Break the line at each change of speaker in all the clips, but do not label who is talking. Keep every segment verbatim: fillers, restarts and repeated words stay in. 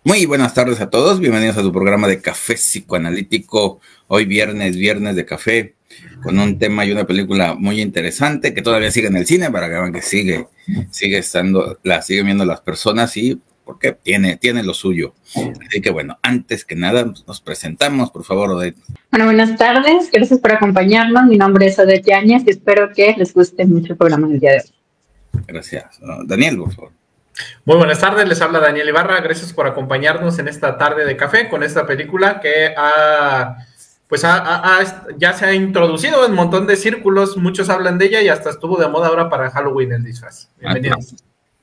Muy buenas tardes a todos, bienvenidos a tu programa de Café Psicoanalítico, hoy viernes, viernes de café, con un tema y una película muy interesante que todavía sigue en el cine, para que vean que sigue, sigue estando, la siguen viendo las personas y porque tiene, tiene lo suyo. Así que bueno, antes que nada nos presentamos, por favor, Odette.
Bueno, buenas tardes, gracias por acompañarnos, mi nombre es Odette Yáñez y espero que les guste mucho el programa del día de hoy.
Gracias. Uh, Daniel, por favor.
Muy buenas tardes, les habla Daniel Ibarra, gracias por acompañarnos en esta tarde de café con esta película que ha, pues ha, ha, ha, ya se ha introducido en un montón de círculos, muchos hablan de ella y hasta estuvo de moda ahora para Halloween el disfraz. Bienvenidos.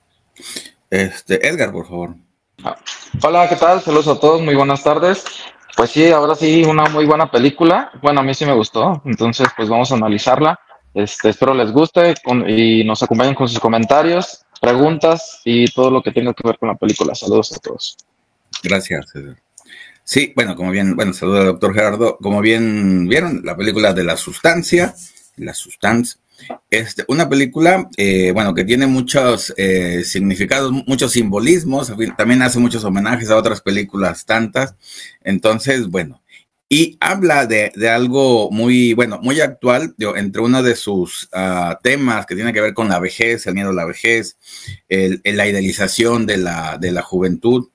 Este, Edgar, por favor.
Hola, ¿qué tal? Saludos a todos, muy buenas tardes. Pues sí, ahora sí, una muy buena película. Bueno, a mí sí me gustó, entonces pues vamos a analizarla. Este, espero les guste con, y nos acompañen con sus comentarios, preguntas y todo lo que tenga que ver con la película. Saludos a todos.
Gracias, Edgar. Sí, bueno, como bien, bueno, saludos al doctor Gerardo. Como bien vieron, la película de La Sustancia, La Sustancia, este, una película, eh, bueno, que tiene muchos eh, significados, muchos simbolismos, también hace muchos homenajes a otras películas tantas. Entonces, bueno, y habla de, de algo muy, bueno, muy actual, yo, entre uno de sus uh, temas que tiene que ver con la vejez, el miedo a la vejez, el, el, la idealización de la, de la juventud.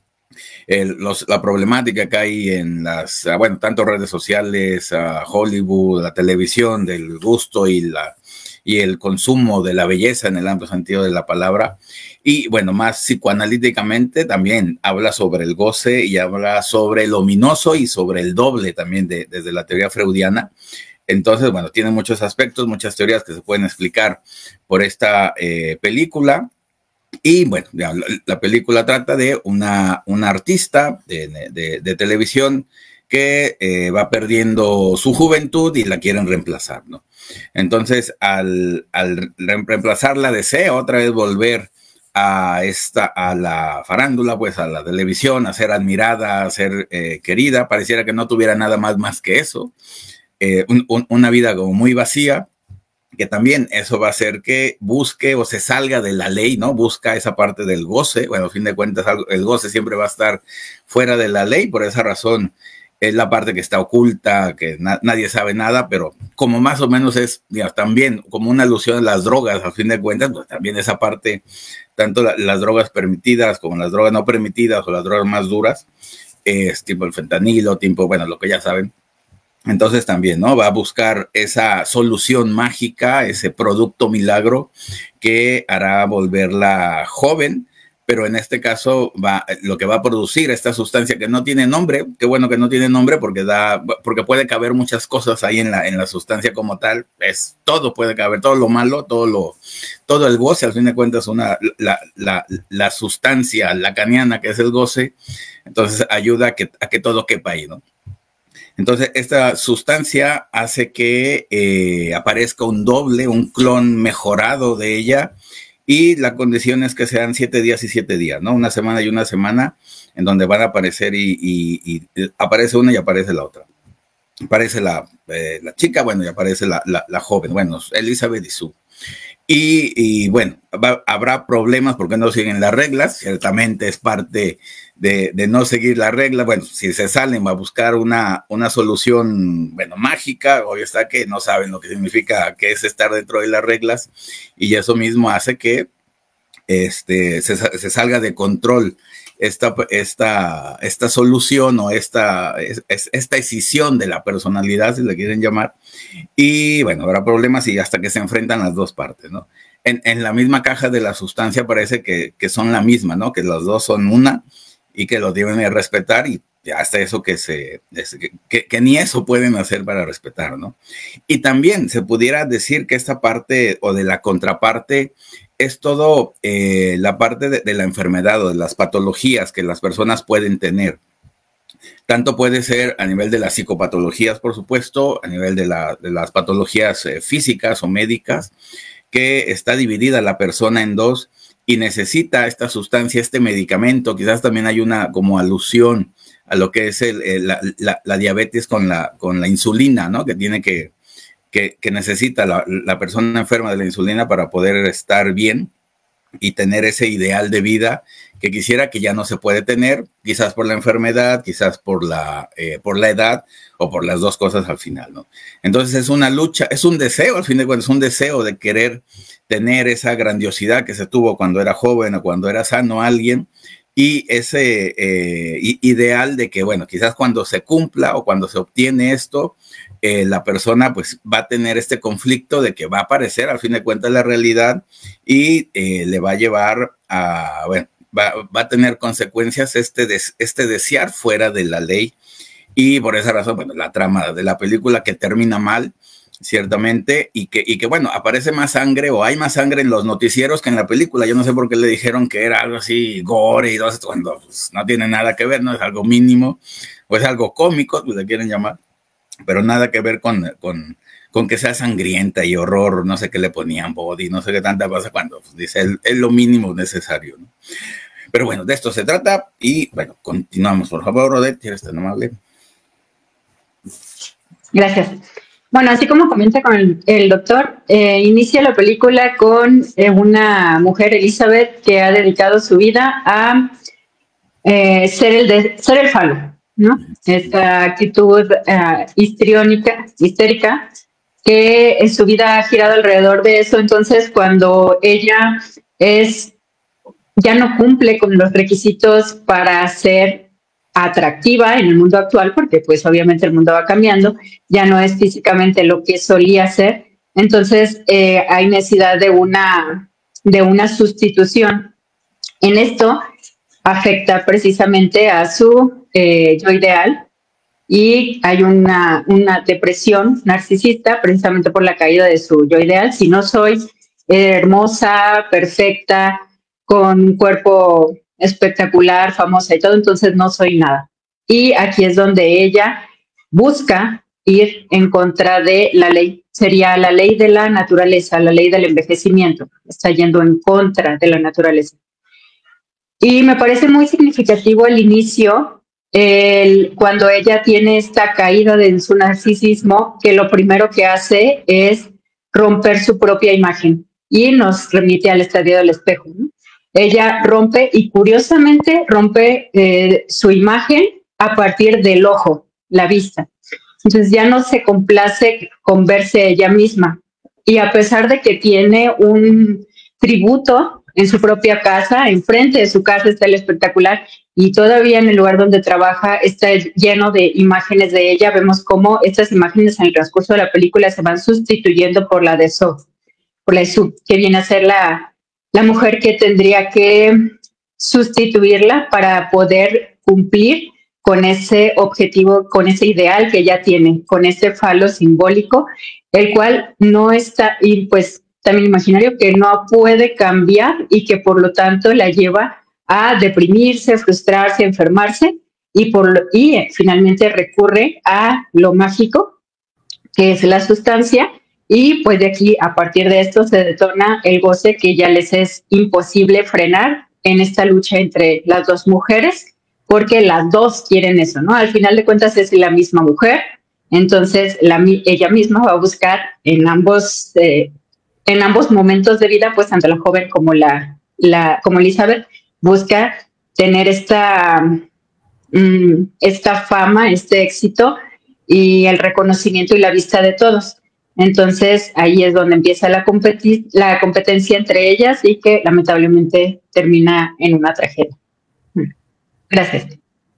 El, los, la problemática que hay en las, uh, bueno, tanto redes sociales, uh, Hollywood, la televisión, del gusto y, la, y el consumo de la belleza en el amplio sentido de la palabra. Y bueno, más psicoanalíticamente también habla sobre el goce y habla sobre el ominoso y sobre el doble también de, desde la teoría freudiana. Entonces, bueno, tiene muchos aspectos, muchas teorías que se pueden explicar por esta eh, película. Y bueno, la, la película trata de una, una artista de, de, de televisión que eh, va perdiendo su juventud y la quieren reemplazar, ¿no? Entonces, al, al reemplazarla, desea otra vez volver a, esta, a la farándula, pues a la televisión, a ser admirada, a ser eh, querida. Pareciera que no tuviera nada más, más que eso. Eh, un, un, una vida como muy vacía, que también eso va a hacer que busque o se salga de la ley, ¿no? Busca esa parte del goce. Bueno, a fin de cuentas, el goce siempre va a estar fuera de la ley, por esa razón es la parte que está oculta, que na nadie sabe nada, pero como más o menos es, digamos, también como una alusión a las drogas, a fin de cuentas, pues también esa parte, tanto la, las drogas permitidas como las drogas no permitidas o las drogas más duras, es tipo el fentanilo, tipo, bueno, lo que ya saben. Entonces también, ¿no? Va a buscar esa solución mágica, ese producto milagro que hará volverla joven, pero en este caso va, lo que va a producir esta sustancia que no tiene nombre, qué bueno que no tiene nombre porque da, porque puede caber muchas cosas ahí en la, en la sustancia como tal, es todo puede caber, todo lo malo, todo lo, todo el goce, al fin de cuentas una, la, la, la sustancia lacaniana que es el goce, entonces ayuda a que, a que todo quepa ahí, ¿no? Entonces, esta sustancia hace que eh, aparezca un doble, un clon mejorado de ella, y la condición es que sean siete días y siete días, ¿no? Una semana y una semana, en donde van a aparecer y, y, y aparece una y aparece la otra. Aparece la, eh, la chica, bueno, y aparece la, la, la joven, bueno, Elizabeth y Sue. Y, y bueno, va, habrá problemas porque no siguen las reglas, ciertamente es parte de, de no seguir la regla. Bueno, si se salen va a buscar una, una solución, bueno, mágica, obvio está que no saben lo que significa, que es estar dentro de las reglas, y eso mismo hace que este, se, se salga de control esta, esta, esta solución o esta, esta escisión de la personalidad, si le quieren llamar, y bueno, habrá problemas y hasta que se enfrentan las dos partes, ¿no? En, en la misma caja de la sustancia parece que, que son la misma, ¿no? Que los dos son una y que los deben de respetar, y hasta eso que se, que, que ni eso pueden hacer para respetar, ¿no? Y también se pudiera decir que esta parte o de la contraparte es todo eh, la parte de, de la enfermedad o de las patologías que las personas pueden tener. Tanto puede ser a nivel de las psicopatologías, por supuesto, a nivel de, la, de las patologías eh, físicas o médicas, que está dividida la persona en dos y necesita esta sustancia, este medicamento. Quizás también hay una como alusión a lo que es el, el, la, la, la diabetes con la, con la insulina, ¿no? Que tiene que Que, que necesita la, la persona enferma de la insulina para poder estar bien. y tener ese ideal de vida que quisiera, que ya no se puede tener, quizás por la enfermedad, quizás por la, eh, por la edad, o por las dos cosas al final, ¿no? Entonces es una lucha, es un deseo, al fin de cuentas, un deseo de querer tener esa grandiosidad que se tuvo cuando era joven o cuando era sano alguien, y ese eh, ideal de que, bueno, quizás cuando se cumpla o cuando se obtiene esto, eh, la persona pues va a tener este conflicto de que va a aparecer al fin de cuentas la realidad y eh, le va a llevar a, bueno, va, va a tener consecuencias este, des, este desear fuera de la ley. Y por esa razón, bueno, la trama de la película que termina mal, ciertamente, y que, y que, bueno, aparece más sangre o hay más sangre en los noticieros que en la película. Yo no sé por qué le dijeron que era algo así gore y todo esto, cuando pues, no tiene nada que ver, ¿no? Es algo mínimo, o es algo cómico, pues le quieren llamar, pero nada que ver con, con, con que sea sangrienta y horror, no sé qué le ponían, body, no sé qué tanta cosa, cuando pues, dice, es, es lo mínimo necesario, ¿no? Pero bueno, de esto se trata, y bueno, continuamos, por favor, Odette, ¿eres tan amable?
Gracias. Bueno, así como comenta con el, el doctor, eh, inicia la película con eh, una mujer, Elizabeth, que ha dedicado su vida a eh, ser, el de, ser el falo, ¿no? Esta actitud uh, histriónica, histérica, que en su vida ha girado alrededor de eso. Entonces, cuando ella es, ya no cumple con los requisitos para ser atractiva en el mundo actual, porque pues obviamente el mundo va cambiando, ya no es físicamente lo que solía ser, entonces eh, hay necesidad de una, de una sustitución. En esto afecta precisamente a su eh, yo ideal, y hay una, una depresión narcisista precisamente por la caída de su yo ideal. Si no soy eh, hermosa, perfecta, con un cuerpo espectacular, famosa y todo, entonces no soy nada. Y aquí es donde ella busca ir en contra de la ley. Sería la ley de la naturaleza, la ley del envejecimiento. Está yendo en contra de la naturaleza. Y me parece muy significativo el inicio, el, cuando ella tiene esta caída de su narcisismo, que lo primero que hace es romper su propia imagen y nos remite al estadio del espejo, ¿no? Ella rompe, y curiosamente rompe eh, su imagen a partir del ojo, la vista. Entonces ya no se complace con verse ella misma. Y a pesar de que tiene un tributo en su propia casa, enfrente de su casa está el espectacular, y todavía en el lugar donde trabaja está lleno de imágenes de ella, vemos cómo estas imágenes en el transcurso de la película se van sustituyendo por la de So, por la de Sue, que viene a ser la... la mujer que tendría que sustituirla para poder cumplir con ese objetivo, con ese ideal que ella tiene, con ese falo simbólico, el cual no está, y pues también imaginario, que no puede cambiar y que por lo tanto la lleva a deprimirse, frustrarse, enfermarse, y, por lo, y finalmente recurre a lo mágico, que es la sustancia. Y pues de aquí, a partir de esto, se detona el goce que ya les es imposible frenar en esta lucha entre las dos mujeres, porque las dos quieren eso, ¿no? Al final de cuentas es la misma mujer, entonces la, ella misma va a buscar en ambos, eh, en ambos momentos de vida, pues tanto la joven como, la, la, como Elizabeth, busca tener esta, um, esta fama, este éxito y el reconocimiento y la vista de todos. Entonces, ahí es donde empieza la, competi la competencia entre ellas, y que lamentablemente termina en una tragedia. Gracias.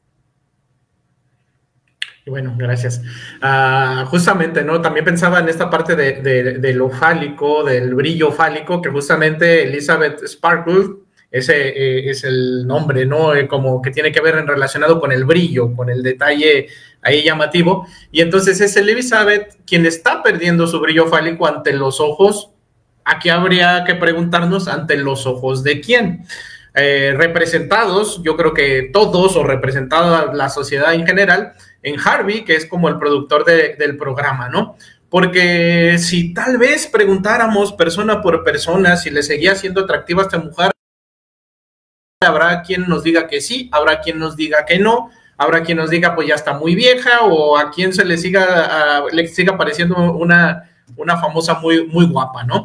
Bueno, gracias. Uh, justamente, ¿no? También pensaba en esta parte de, de, de lo fálico, del brillo fálico, que justamente Elizabeth Sparkle, ese eh, es el nombre, ¿no? Eh, como que tiene que ver en relacionado con el brillo, con el detalle ahí llamativo, y entonces es Elizabeth quien está perdiendo su brillo fálico ante los ojos. Aquí habría que preguntarnos, ¿ante los ojos de quién? Eh, representados, yo creo que todos, o representada la sociedad en general, en Harvey, que es como el productor de, del programa, ¿no? Porque si tal vez preguntáramos persona por persona si le seguía siendo atractiva a esta mujer, habrá quien nos diga que sí, habrá quien nos diga que no, habrá quien nos diga pues ya está muy vieja, o a quien se le siga, a, le siga pareciendo una, una famosa muy, muy guapa, ¿no?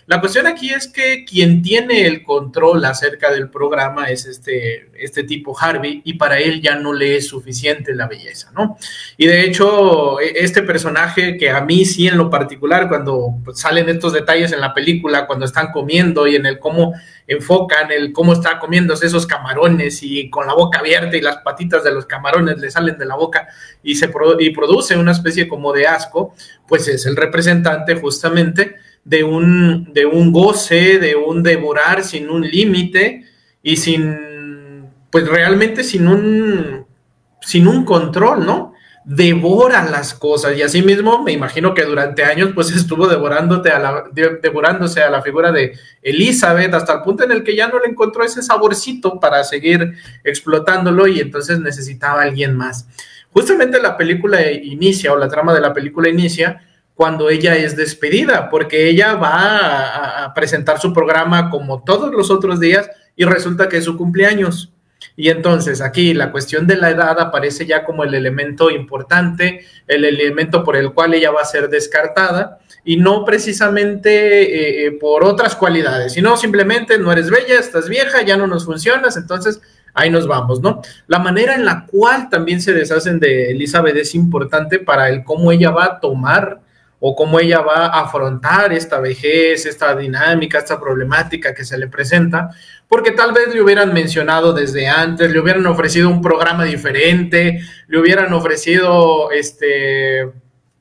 La cuestión aquí es que quien tiene el control acerca del programa es este, este tipo Harvey, y para él ya no le es suficiente la belleza, ¿no? Y de hecho, este personaje que a mí sí en lo particular, cuando pues, salen estos detalles en la película, cuando están comiendo y en el cómo enfocan, el cómo está comiéndose esos camarones y con la boca abierta y las patitas de los camarones le salen de la boca y se pro- y produce una especie como de asco, pues es el representante justamente de un, de un goce, de un devorar sin un límite y sin, pues realmente sin un, sin un control, ¿no? Devora las cosas, y así mismo me imagino que durante años pues estuvo devorándote a la, de, devorándose a la figura de Elizabeth hasta el punto en el que ya no le encontró ese saborcito para seguir explotándolo, y entonces necesitaba a alguien más. Justamente la película inicia, o la trama de la película inicia cuando ella es despedida, porque ella va a, a presentar su programa como todos los otros días y resulta que es su cumpleaños. Y entonces aquí la cuestión de la edad aparece ya como el elemento importante, el elemento por el cual ella va a ser descartada, y no precisamente eh, por otras cualidades, sino simplemente no eres bella, estás vieja, ya no nos funcionas, entonces ahí nos vamos, ¿no? La manera en la cual también se deshacen de Elizabeth es importante para el cómo ella va a tomar o cómo ella va a afrontar esta vejez, esta dinámica, esta problemática que se le presenta, porque tal vez le hubieran mencionado desde antes, le hubieran ofrecido un programa diferente, le hubieran ofrecido, este,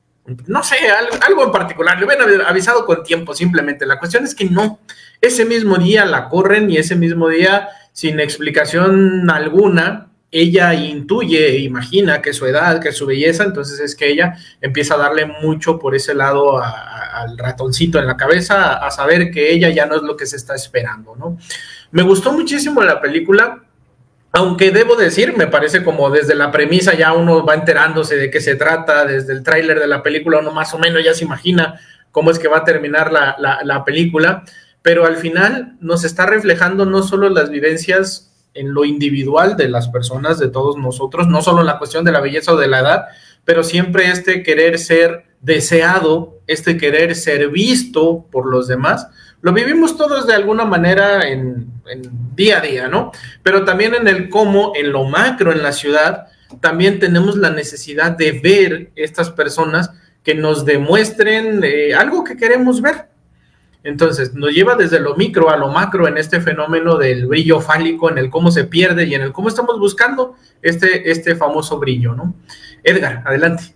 no sé, algo en particular, le hubieran avisado con tiempo simplemente. La cuestión es que no, ese mismo día la corren y ese mismo día, sin explicación alguna, ella intuye e imagina que su edad, que su belleza, entonces es que ella empieza a darle mucho por ese lado a, a, al ratoncito en la cabeza, a, a saber que ella ya no es lo que se está esperando, ¿no? Me gustó muchísimo la película, aunque debo decir, me parece como desde la premisa ya uno va enterándose de qué se trata, desde el tráiler de la película uno más o menos ya se imagina cómo es que va a terminar la, la, la película, pero al final nos está reflejando no solo las vivencias en lo individual de las personas, de todos nosotros, no solo la cuestión de la belleza o de la edad, pero siempre este querer ser deseado, este querer ser visto por los demás, lo vivimos todos de alguna manera en, en día a día, ¿no? Pero también en el cómo, en lo macro, en la ciudad, también tenemos la necesidad de ver estas personas que nos demuestren eh, algo que queremos ver. Entonces, nos lleva desde lo micro a lo macro en este fenómeno del brillo fálico, en el cómo se pierde y en el cómo estamos buscando este, este famoso brillo, ¿no? Edgar, adelante.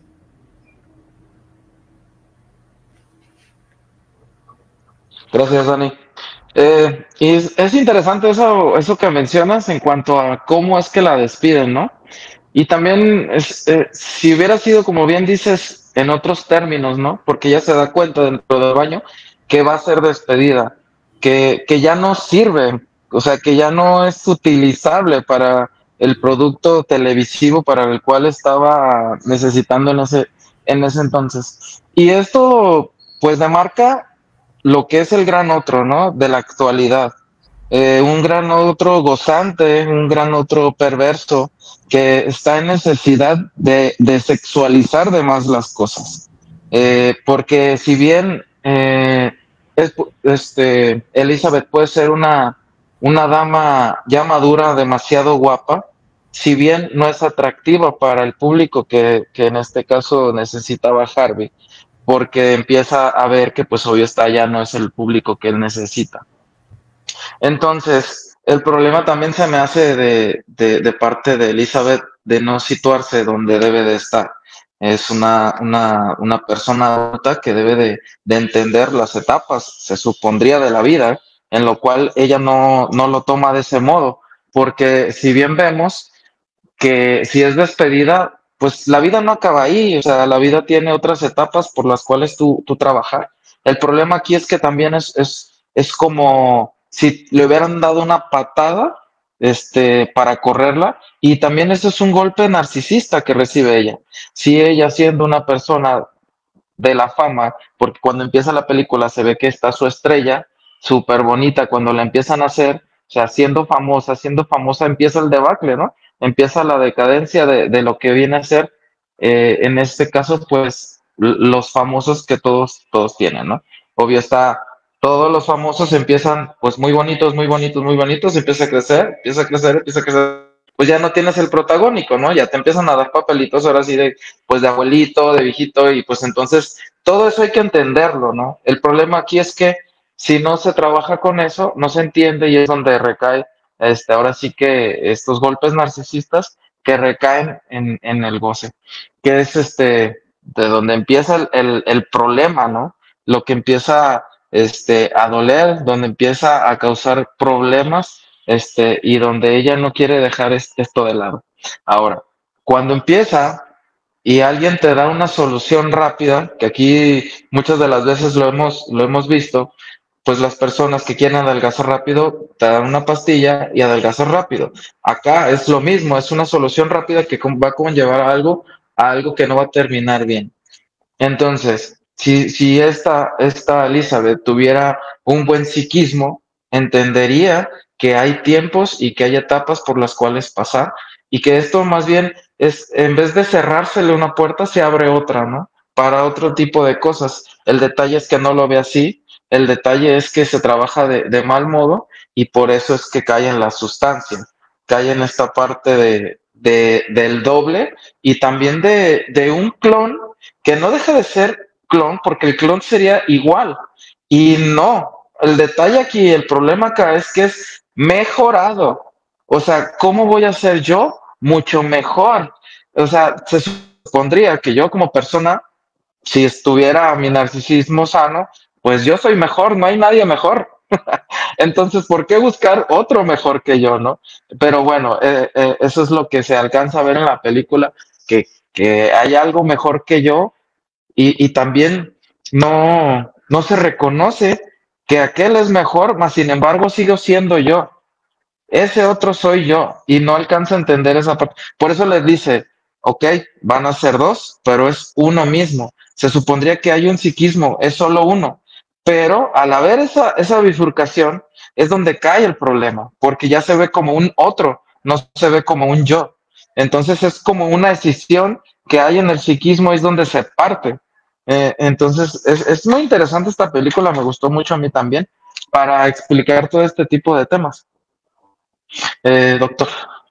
Gracias, Dani. Eh, y es, es interesante eso, eso que mencionas en cuanto a cómo es que la despiden, ¿no? Y también, es, eh, si hubiera sido, como bien dices, en otros términos, ¿no? Porque ella se da cuenta dentro del baño que va a ser despedida, que, que ya no sirve, o sea, que ya no es utilizable para el producto televisivo para el cual estaba necesitando en ese, en ese entonces. Y esto, pues, demarca lo que es el gran otro, ¿no? De la actualidad. Eh, un gran otro gozante, un gran otro perverso que está en necesidad de, de sexualizar de más las cosas. Eh, porque si bien eh, es, este, Elizabeth puede ser una, una dama ya madura, demasiado guapa, si bien no es atractiva para el público que, que en este caso necesitaba Harvey, porque empieza a ver que pues obvio está ya no es el público que él necesita. Entonces, el problema también se me hace de, de, de parte de Elizabeth de no situarse donde debe de estar. Es una, una, una persona adulta que debe de, de entender las etapas, se supondría, de la vida, en lo cual ella no, no lo toma de ese modo, porque si bien vemos que si es despedida, pues la vida no acaba ahí, o sea, la vida tiene otras etapas por las cuales tú, tú trabajar. El problema aquí es que también es, es, es como si le hubieran dado una patada este, para correrla, y también eso es un golpe narcisista que recibe ella. Si ella, siendo una persona de la fama, porque cuando empieza la película se ve que está su estrella, súper bonita, cuando la empiezan a hacer, o sea, siendo famosa, siendo famosa, empieza el debacle, ¿no? Empieza la decadencia de, de lo que viene a ser, eh, en este caso, pues, los famosos que todos, todos tienen, ¿no? Obvio está todos los famosos empiezan pues muy bonitos, muy bonitos, muy bonitos, empieza a crecer, empieza a crecer, empieza a crecer, pues ya no tienes el protagónico, ¿no? Ya te empiezan a dar papelitos ahora sí de, pues de abuelito, de viejito, y pues entonces todo eso hay que entenderlo, ¿no? El problema aquí es que si no se trabaja con eso, no se entiende y es donde recae, este, ahora sí que estos golpes narcisistas que recaen en, en el goce, que es este, de donde empieza el, el, el problema, ¿no? Lo que empieza este, a doler, donde empieza a causar problemas, este, y donde ella no quiere dejar este, esto de lado. Ahora, cuando empieza y alguien te da una solución rápida, que aquí muchas de las veces lo hemos, lo hemos visto, pues las personas que quieren adelgazar rápido te dan una pastilla y adelgazas rápido. Acá es lo mismo, es una solución rápida que va a conllevar a algo, a algo que no va a terminar bien. Entonces, si, si esta, esta Elizabeth tuviera un buen psiquismo, entendería que hay tiempos y que hay etapas por las cuales pasar y que esto más bien es, en vez de cerrársele una puerta, se abre otra, ¿no? Para otro tipo de cosas. El detalle es que no lo ve así, el detalle es que se trabaja de, de mal modo y por eso es que cae en la sustancia, cae en esta parte de, de, del doble y también de, de un clon que no deja de ser clon porque el clon sería igual y no, el detalle aquí, el problema acá es que es mejorado, o sea, ¿cómo voy a ser yo? Mucho mejor, o sea, se supondría que yo como persona, si estuviera mi narcisismo sano, pues yo soy mejor, no hay nadie mejor. Entonces, ¿por qué buscar otro mejor que yo, no? Pero bueno, eh, eh, eso es lo que se alcanza a ver en la película, que, que hay algo mejor que yo y, y también no, no se reconoce que aquel es mejor, mas sin embargo sigo siendo yo. Ese otro soy yo y no alcanza a entender esa parte. Por eso les dice, ok, van a ser dos, pero es uno mismo. Se supondría que hay un psiquismo, es solo uno. Pero al haber esa, esa bifurcación es donde cae el problema, porque ya se ve como un otro, no se ve como un yo. Entonces es como una decisión que hay en el psiquismo, es donde se parte. Eh, entonces es, es muy interesante esta película, me gustó mucho a mí también, para explicar todo este tipo de temas. Eh, doctor.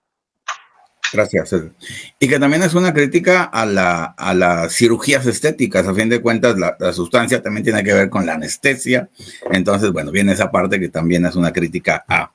Gracias. Y que también es una crítica a, la, a las cirugías estéticas. A fin de cuentas, la, la sustancia también tiene que ver con la anestesia. Entonces, bueno, viene esa parte que también es una crítica a.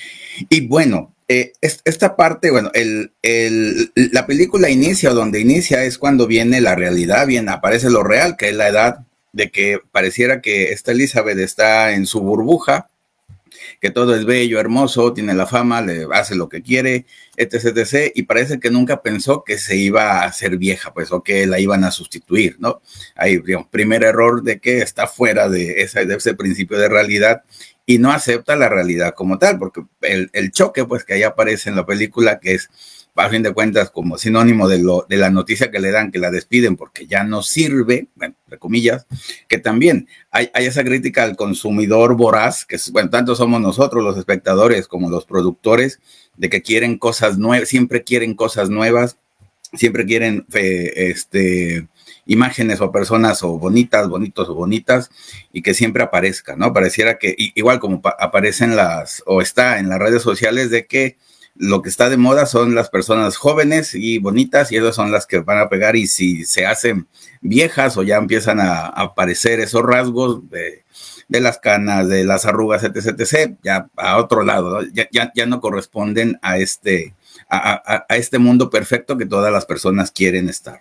Y bueno, eh, esta parte, bueno, el, el, la película inicia, o donde inicia es cuando viene la realidad, bien, aparece lo real, que es la edad de que pareciera que esta Elizabeth está en su burbuja, que todo es bello, hermoso, tiene la fama, le hace lo que quiere, etc, etcétera, y parece que nunca pensó que se iba a hacer vieja, pues, o que la iban a sustituir, ¿no? Ahí, digamos, primer error de que está fuera de, esa, de ese principio de realidad y no acepta la realidad como tal, porque el, el choque, pues, que ahí aparece en la película, que es, a fin de cuentas, como sinónimo de, lo, de la noticia que le dan, que la despiden porque ya no sirve, bueno, entre comillas, que también hay, hay esa crítica al consumidor voraz, que bueno, tanto somos nosotros los espectadores como los productores, de que quieren cosas nuevas, siempre quieren cosas nuevas, siempre quieren eh, este, imágenes o personas o bonitas, bonitos o bonitas, y que siempre aparezca, ¿no? Pareciera que, igual como aparecen las, o está en las redes sociales, de que lo que está de moda son las personas jóvenes y bonitas, y esas son las que van a pegar, y si se hacen viejas o ya empiezan a, a aparecer esos rasgos de, de las canas, de las arrugas, etc, etcétera, ya a otro lado, ¿no? ya, ya, ya no corresponden a este, a, a, a este mundo perfecto que todas las personas quieren estar.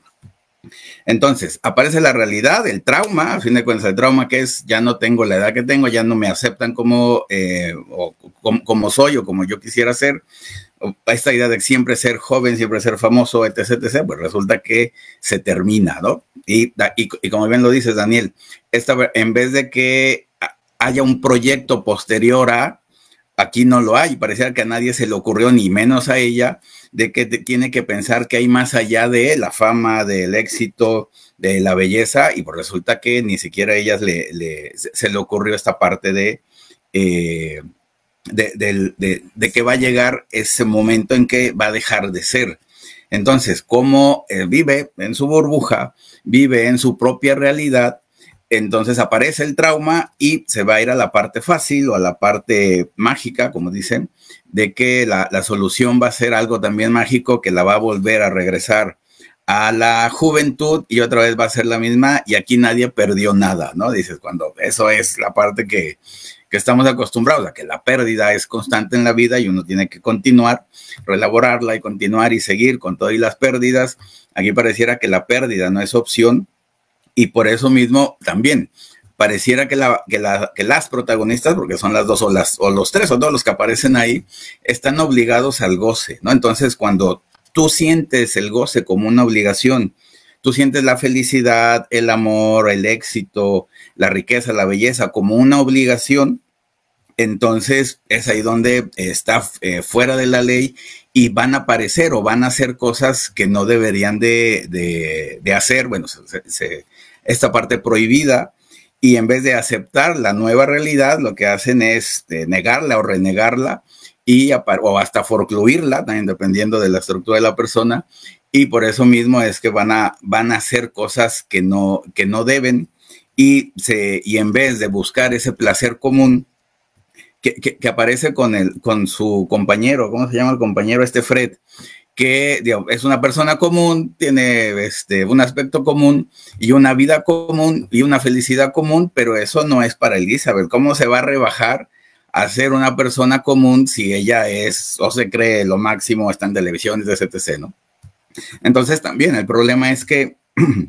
Entonces, aparece la realidad, el trauma, a fin de cuentas, el trauma que es, ya no tengo la edad que tengo, ya no me aceptan como, eh, o, como, como soy o como yo quisiera ser. Esta idea de siempre ser joven, siempre ser famoso, etc, etcétera, pues resulta que se termina, ¿no? Y, y, y como bien lo dices, Daniel, esta, en vez de que haya un proyecto posterior a, aquí no lo hay, parecía que a nadie se le ocurrió, ni menos a ella, de que te, tiene que pensar que hay más allá de la fama, del éxito, de la belleza, y pues resulta que ni siquiera a ellas le, le, se le ocurrió esta parte de... Eh, De, de, de, de que va a llegar ese momento en que va a dejar de ser. Entonces, como eh, vive en su burbuja, vive en su propia realidad, entonces aparece el trauma y se va a ir a la parte fácil o a la parte mágica, como dicen, de que la, la solución va a ser algo también mágico que la va a volver a regresar a la juventud y otra vez va a ser la misma y aquí nadie perdió nada, ¿no? Dices, cuando eso es la parte que, que estamos acostumbrados a que la pérdida es constante en la vida y uno tiene que continuar, reelaborarla y continuar y seguir con todas las pérdidas. Aquí pareciera que la pérdida no es opción y por eso mismo también pareciera que, la, que, la, que las protagonistas, porque son las dos o, las, o los tres o todos los que aparecen ahí, están obligados al goce, ¿no? Entonces, cuando tú sientes el goce como una obligación, tú sientes la felicidad, el amor, el éxito, la riqueza, la belleza como una obligación, entonces es ahí donde está eh, fuera de la ley y van a aparecer o van a hacer cosas que no deberían de, de, de hacer, bueno, se, se, esta parte prohibida, y en vez de aceptar la nueva realidad, lo que hacen es eh, negarla o renegarla, y o hasta forcluirla, también dependiendo de la estructura de la persona, y por eso mismo es que van a, van a hacer cosas que no, que no deben, y, se, y en vez de buscar ese placer común que, que, que aparece con, el, con su compañero, ¿cómo se llama el compañero? Este Fred, que digamos, es una persona común, tiene este, un aspecto común y una vida común y una felicidad común, pero eso no es para Elizabeth. ¿Cómo se va a rebajar a ser una persona común si ella es o se cree lo máximo, está en televisión, etcétera, ¿no? Entonces también el problema es que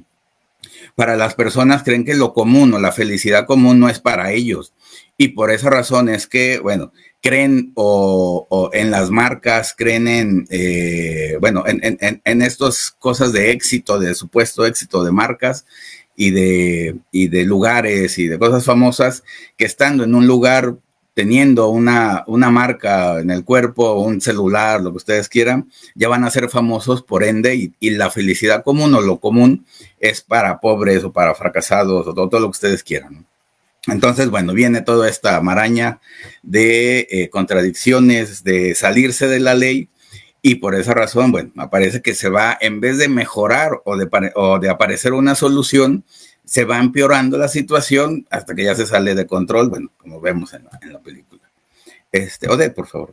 para las personas creen que lo común o la felicidad común no es para ellos. Y por esa razón es que, bueno, creen o, o en las marcas, creen en, eh, bueno, en, en, en estas cosas de éxito, de supuesto éxito de marcas y de, y de lugares y de cosas famosas, que estando en un lugar teniendo una, una marca en el cuerpo, un celular, lo que ustedes quieran, ya van a ser famosos por ende y, y la felicidad común o lo común es para pobres o para fracasados o todo, todo lo que ustedes quieran, ¿no? Entonces, bueno, viene toda esta maraña de eh, contradicciones, de salirse de la ley y por esa razón, bueno, me parece que se va, en vez de mejorar o de, o de aparecer una solución, se va empeorando la situación hasta que ya se sale de control, bueno, como vemos en la, en la película. Este, Odette, por favor.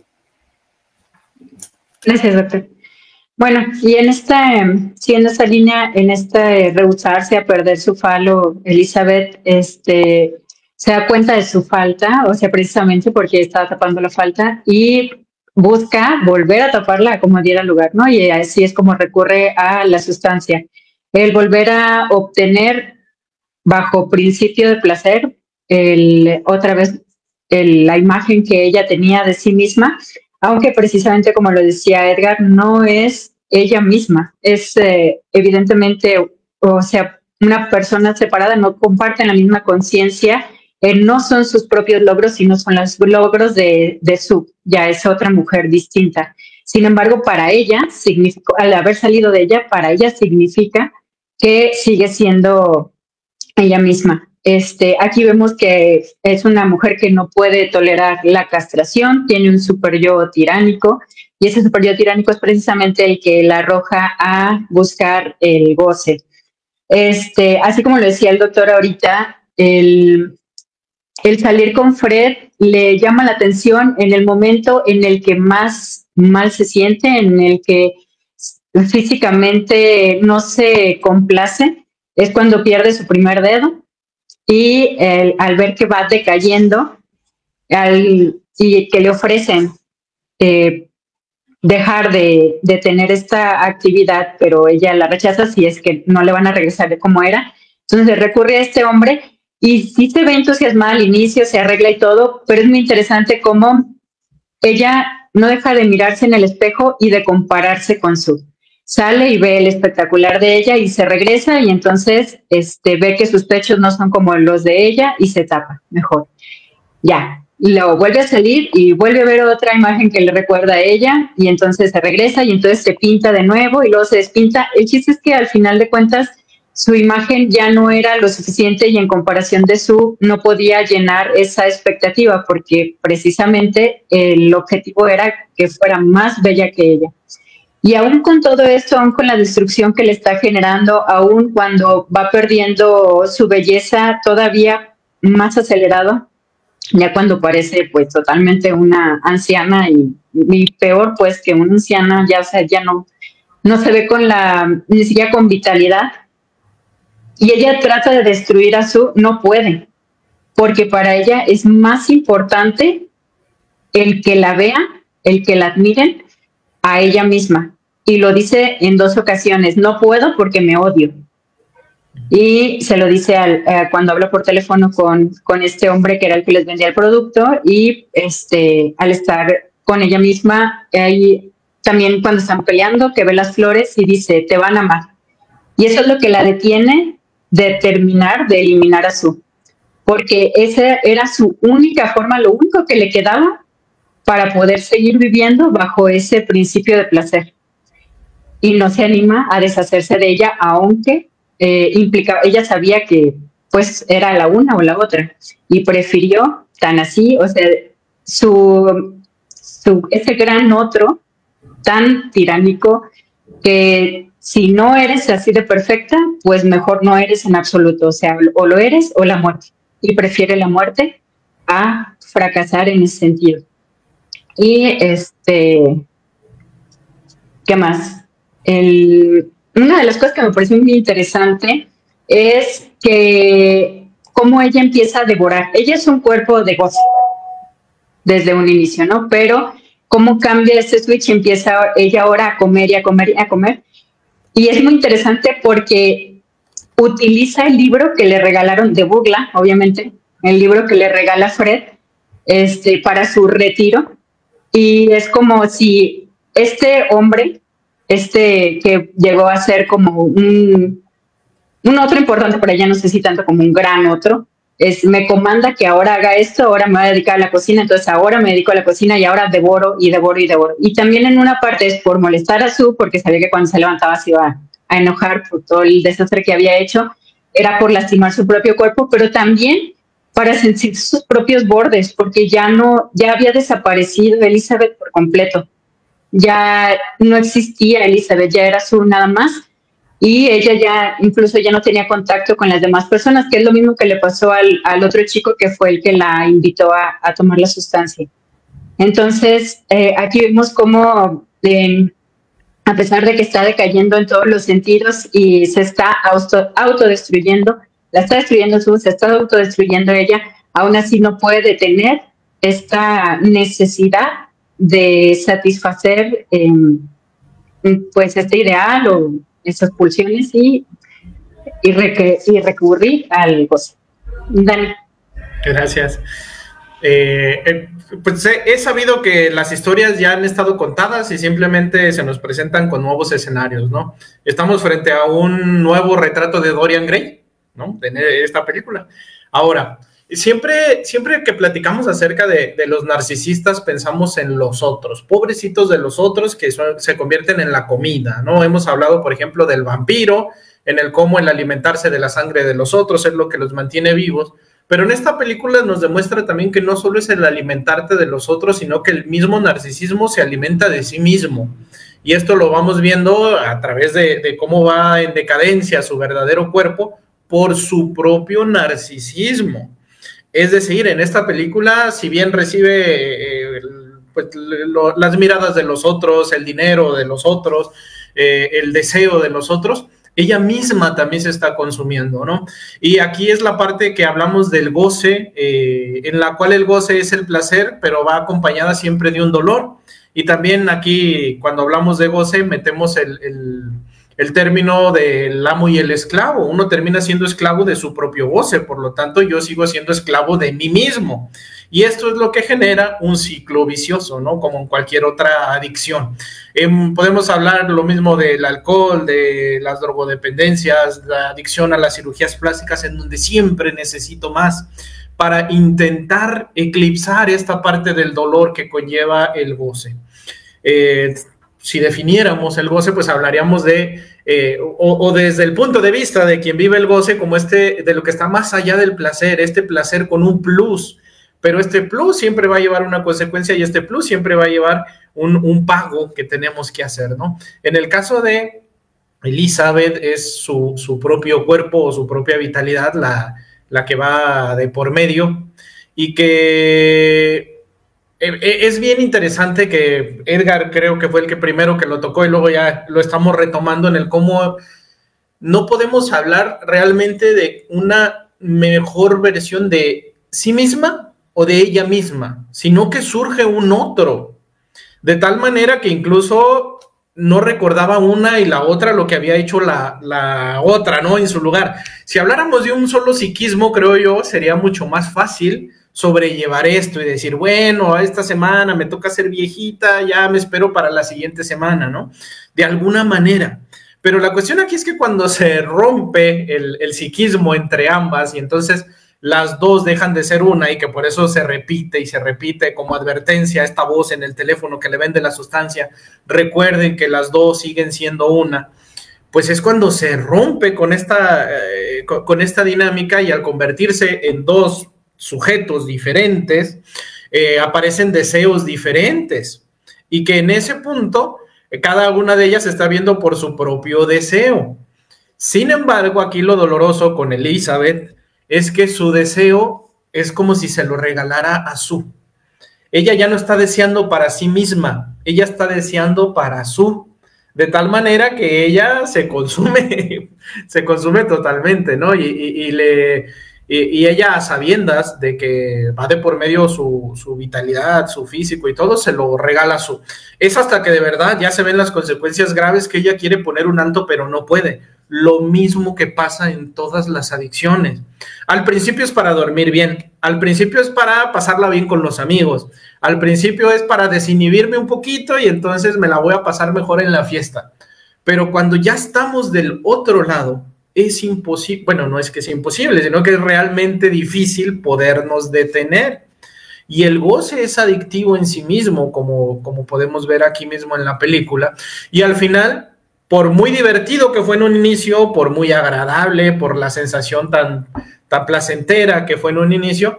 Gracias, doctor. Bueno, y en esta, siguiendo esta línea, en este rehusarse a perder su falo, Elizabeth, este, se da cuenta de su falta, o sea, precisamente porque estaba tapando la falta, y busca volver a taparla como diera lugar, ¿no? Y así es como recurre a la sustancia. El volver a obtener bajo principio de placer, el, otra vez el, la imagen que ella tenía de sí misma, aunque precisamente como lo decía Edgar, no es ella misma, es eh, evidentemente, o sea, una persona separada, no comparten la misma conciencia, eh, no son sus propios logros, sino son los logros de, de su, ya es otra mujer distinta. Sin embargo, para ella, significó, al haber salido de ella, para ella significa que sigue siendo ella misma. Este, aquí vemos que es una mujer que no puede tolerar la castración, tiene un super yo tiránico, y ese super yo tiránico es precisamente el que la arroja a buscar el goce. Este, así como lo decía el doctor ahorita, el, el salir con Fred le llama la atención en el momento en el que más mal se siente, en el que físicamente no se complace, es cuando pierde su primer dedo y el, al ver que va decayendo al, y que le ofrecen eh, dejar de, de tener esta actividad, pero ella la rechaza si es que no le van a regresar de como era. Entonces recurre a este hombre y sí se ve entusiasmada al inicio, se arregla y todo, pero es muy interesante cómo ella no deja de mirarse en el espejo y de compararse con su. Sale y ve el espectacular de ella y se regresa y entonces este, ve que sus pechos no son como los de ella y se tapa mejor. Ya, lo vuelve a salir y vuelve a ver otra imagen que le recuerda a ella y entonces se regresa y entonces se pinta de nuevo y luego se despinta. El chiste es que al final de cuentas su imagen ya no era lo suficiente y en comparación de su no podía llenar esa expectativa porque precisamente el objetivo era que fuera más bella que ella. Y aún con todo esto, aún con la destrucción que le está generando, aún cuando va perdiendo su belleza todavía más acelerado, ya cuando parece pues totalmente una anciana y, y peor pues que una anciana ya, o sea, ya no, no se ve con la, ni siquiera con vitalidad. Y ella trata de destruir a Sue, no puede, porque para ella es más importante el que la vean, el que la admiren, a ella misma. Y lo dice en dos ocasiones, no puedo porque me odio. Y se lo dice al, eh, cuando habla por teléfono con, con este hombre que era el que les vendía el producto, y este, al estar con ella misma, eh, también cuando están peleando, que ve las flores y dice, te van a amar. Y eso es lo que la detiene de terminar, de eliminar a Sue. Porque esa era su única forma, lo único que le quedaba para poder seguir viviendo bajo ese principio de placer. Y no se anima a deshacerse de ella, aunque eh, implicaba, ella sabía que pues era la una o la otra, y prefirió tan así, o sea, su, su ese gran otro tan tiránico, que si no eres así de perfecta, pues mejor no eres en absoluto, o sea, o lo eres o la muerte, y prefiere la muerte a fracasar en ese sentido. Y este, ¿qué más? El, una de las cosas que me pareció muy interesante es que cómo ella empieza a devorar. Ella es un cuerpo de gozo desde un inicio, ¿no? Pero cómo cambia ese switch y empieza ella ahora a comer y a comer y a comer. Y es muy interesante porque utiliza el libro que le regalaron de burla, obviamente, el libro que le regala Fred este, para su retiro. Y es como si este hombre, este que llegó a ser como un, un otro importante para ella, no sé si tanto como un gran otro, es, me comanda que ahora haga esto, ahora me voy a dedicar a la cocina, entonces ahora me dedico a la cocina y ahora devoro y devoro y devoro. Y también en una parte es por molestar a Sue, porque sabía que cuando se levantaba se iba a, a enojar por todo el desastre que había hecho, era por lastimar su propio cuerpo, pero también para sentir sus propios bordes, porque ya no, ya había desaparecido Elizabeth por completo. Ya no existía Elizabeth, ya era Sue nada más, y ella ya, incluso ya no tenía contacto con las demás personas, que es lo mismo que le pasó al, al otro chico que fue el que la invitó a, a tomar la sustancia. Entonces, eh, aquí vemos cómo, eh, a pesar de que está decayendo en todos los sentidos y se está auto, autodestruyendo, la está destruyendo Sue, se está autodestruyendo ella, aún así no puede detener esta necesidad de satisfacer eh, pues este ideal o esas pulsiones y, y, rec y recurrir al gozo. Dani.
Gracias. Eh, eh, pues he, he sabido que las historias ya han estado contadas y simplemente se nos presentan con nuevos escenarios, ¿no? Estamos frente a un nuevo retrato de Dorian Gray, ¿no? En esta película. Ahora, siempre, siempre que platicamos acerca de, de los narcisistas pensamos en los otros, pobrecitos de los otros que son, se convierten en la comida, ¿no? Hemos hablado, por ejemplo, del vampiro, en el cómo el alimentarse de la sangre de los otros es lo que los mantiene vivos, pero en esta película nos demuestra también que no solo es el alimentarte de los otros, sino que el mismo narcisismo se alimenta de sí mismo. Y esto lo vamos viendo a través de, de cómo va en decadencia su verdadero cuerpo por su propio narcisismo. Es decir, en esta película, si bien recibe eh, pues, lo, las miradas de los otros, el dinero de los otros, eh, el deseo de los otros, ella misma también se está consumiendo, ¿no? Y aquí es la parte que hablamos del goce, eh, en la cual el goce es el placer, pero va acompañada siempre de un dolor. Y también aquí, cuando hablamos de goce, metemos el, el, el término del amo y el esclavo. Uno termina siendo esclavo de su propio goce, por lo tanto, yo sigo siendo esclavo de mí mismo. Y esto es lo que genera un ciclo vicioso, ¿no? Como en cualquier otra adicción. Eh, podemos hablar lo mismo del alcohol, de las drogodependencias, la adicción a las cirugías plásticas, en donde siempre necesito más para intentar eclipsar esta parte del dolor que conlleva el goce. Eh, si definiéramos el goce, pues hablaríamos de, eh, o, o desde el punto de vista de quien vive el goce, como este, de lo que está más allá del placer, este placer con un plus, pero este plus siempre va a llevar una consecuencia y este plus siempre va a llevar un, un pago que tenemos que hacer, ¿no? En el caso de Elizabeth es su, su propio cuerpo o su propia vitalidad la, la que va de por medio y que es bien interesante que Edgar creo que fue el que primero que lo tocó y luego ya lo estamos retomando en el cómo no podemos hablar realmente de una mejor versión de sí misma o de ella misma, sino que surge un otro, de tal manera que incluso no recordaba una y la otra lo que había hecho la, la otra, ¿no? En su lugar. Si habláramos de un solo psiquismo, creo yo, sería mucho más fácil sobrellevar esto y decir, bueno, esta semana me toca ser viejita, ya me espero para la siguiente semana, ¿no? De alguna manera. Pero la cuestión aquí es que cuando se rompe el, el psiquismo entre ambas y entonces las dos dejan de ser una y que por eso se repite y se repite como advertencia esta voz en el teléfono que le vende la sustancia, recuerden que las dos siguen siendo una, pues es cuando se rompe con esta, eh, con, con esta dinámica y al convertirse en dos sujetos diferentes, eh, aparecen deseos diferentes y que en ese punto eh, cada una de ellas está viendo por su propio deseo. Sin embargo, aquí lo doloroso con Elizabeth es que su deseo es como si se lo regalara a Sue. Ella ya no está deseando para sí misma, ella está deseando para Sue, de tal manera que ella se consume, se consume totalmente, ¿no? Y, y, y le... Y, y ella a sabiendas de que va de por medio su, su vitalidad, su físico y todo, se lo regala a Sue. Es hasta que de verdad ya se ven las consecuencias graves que ella quiere poner un alto, pero no puede. Lo mismo que pasa en todas las adicciones. Al principio es para dormir bien, al principio es para pasarla bien con los amigos, al principio es para desinhibirme un poquito y entonces me la voy a pasar mejor en la fiesta. Pero cuando ya estamos del otro lado, es imposible, bueno, no es que sea imposible, sino que es realmente difícil podernos detener. Y el goce es adictivo en sí mismo, como, como podemos ver aquí mismo en la película. Y al final, por muy divertido que fue en un inicio, por muy agradable, por la sensación tan, tan placentera que fue en un inicio,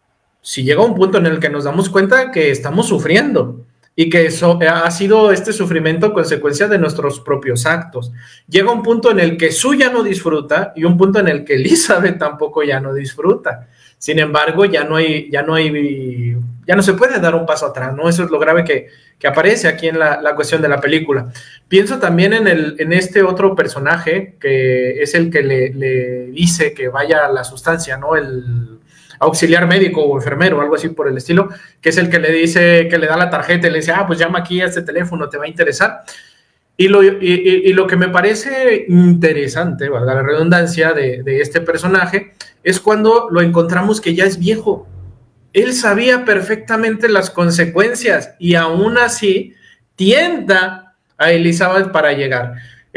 si llega un punto en el que nos damos cuenta que estamos sufriendo y que eso ha sido este sufrimiento consecuencia de nuestros propios actos. Llega un punto en el que Sue ya no disfruta y un punto en el que Elizabeth tampoco ya no disfruta. Sin embargo, ya no hay, ya no hay, ya no se puede dar un paso atrás, ¿no? Eso es lo grave que, que aparece aquí en la, la cuestión de la película. Pienso también en, el, en este otro personaje que es el que le, le dice que vaya a la sustancia, ¿no? El auxiliar médico o enfermero, algo así por el estilo, que es el que le dice, que le da la tarjeta y le dice, ah, pues llama aquí a este teléfono, te va a interesar. Y lo, y, y, y lo que me parece interesante, valga la redundancia, de, de este personaje, es cuando lo encontramos que ya es viejo. Él sabía perfectamente las consecuencias y aún así tienta a Elizabeth para llegar.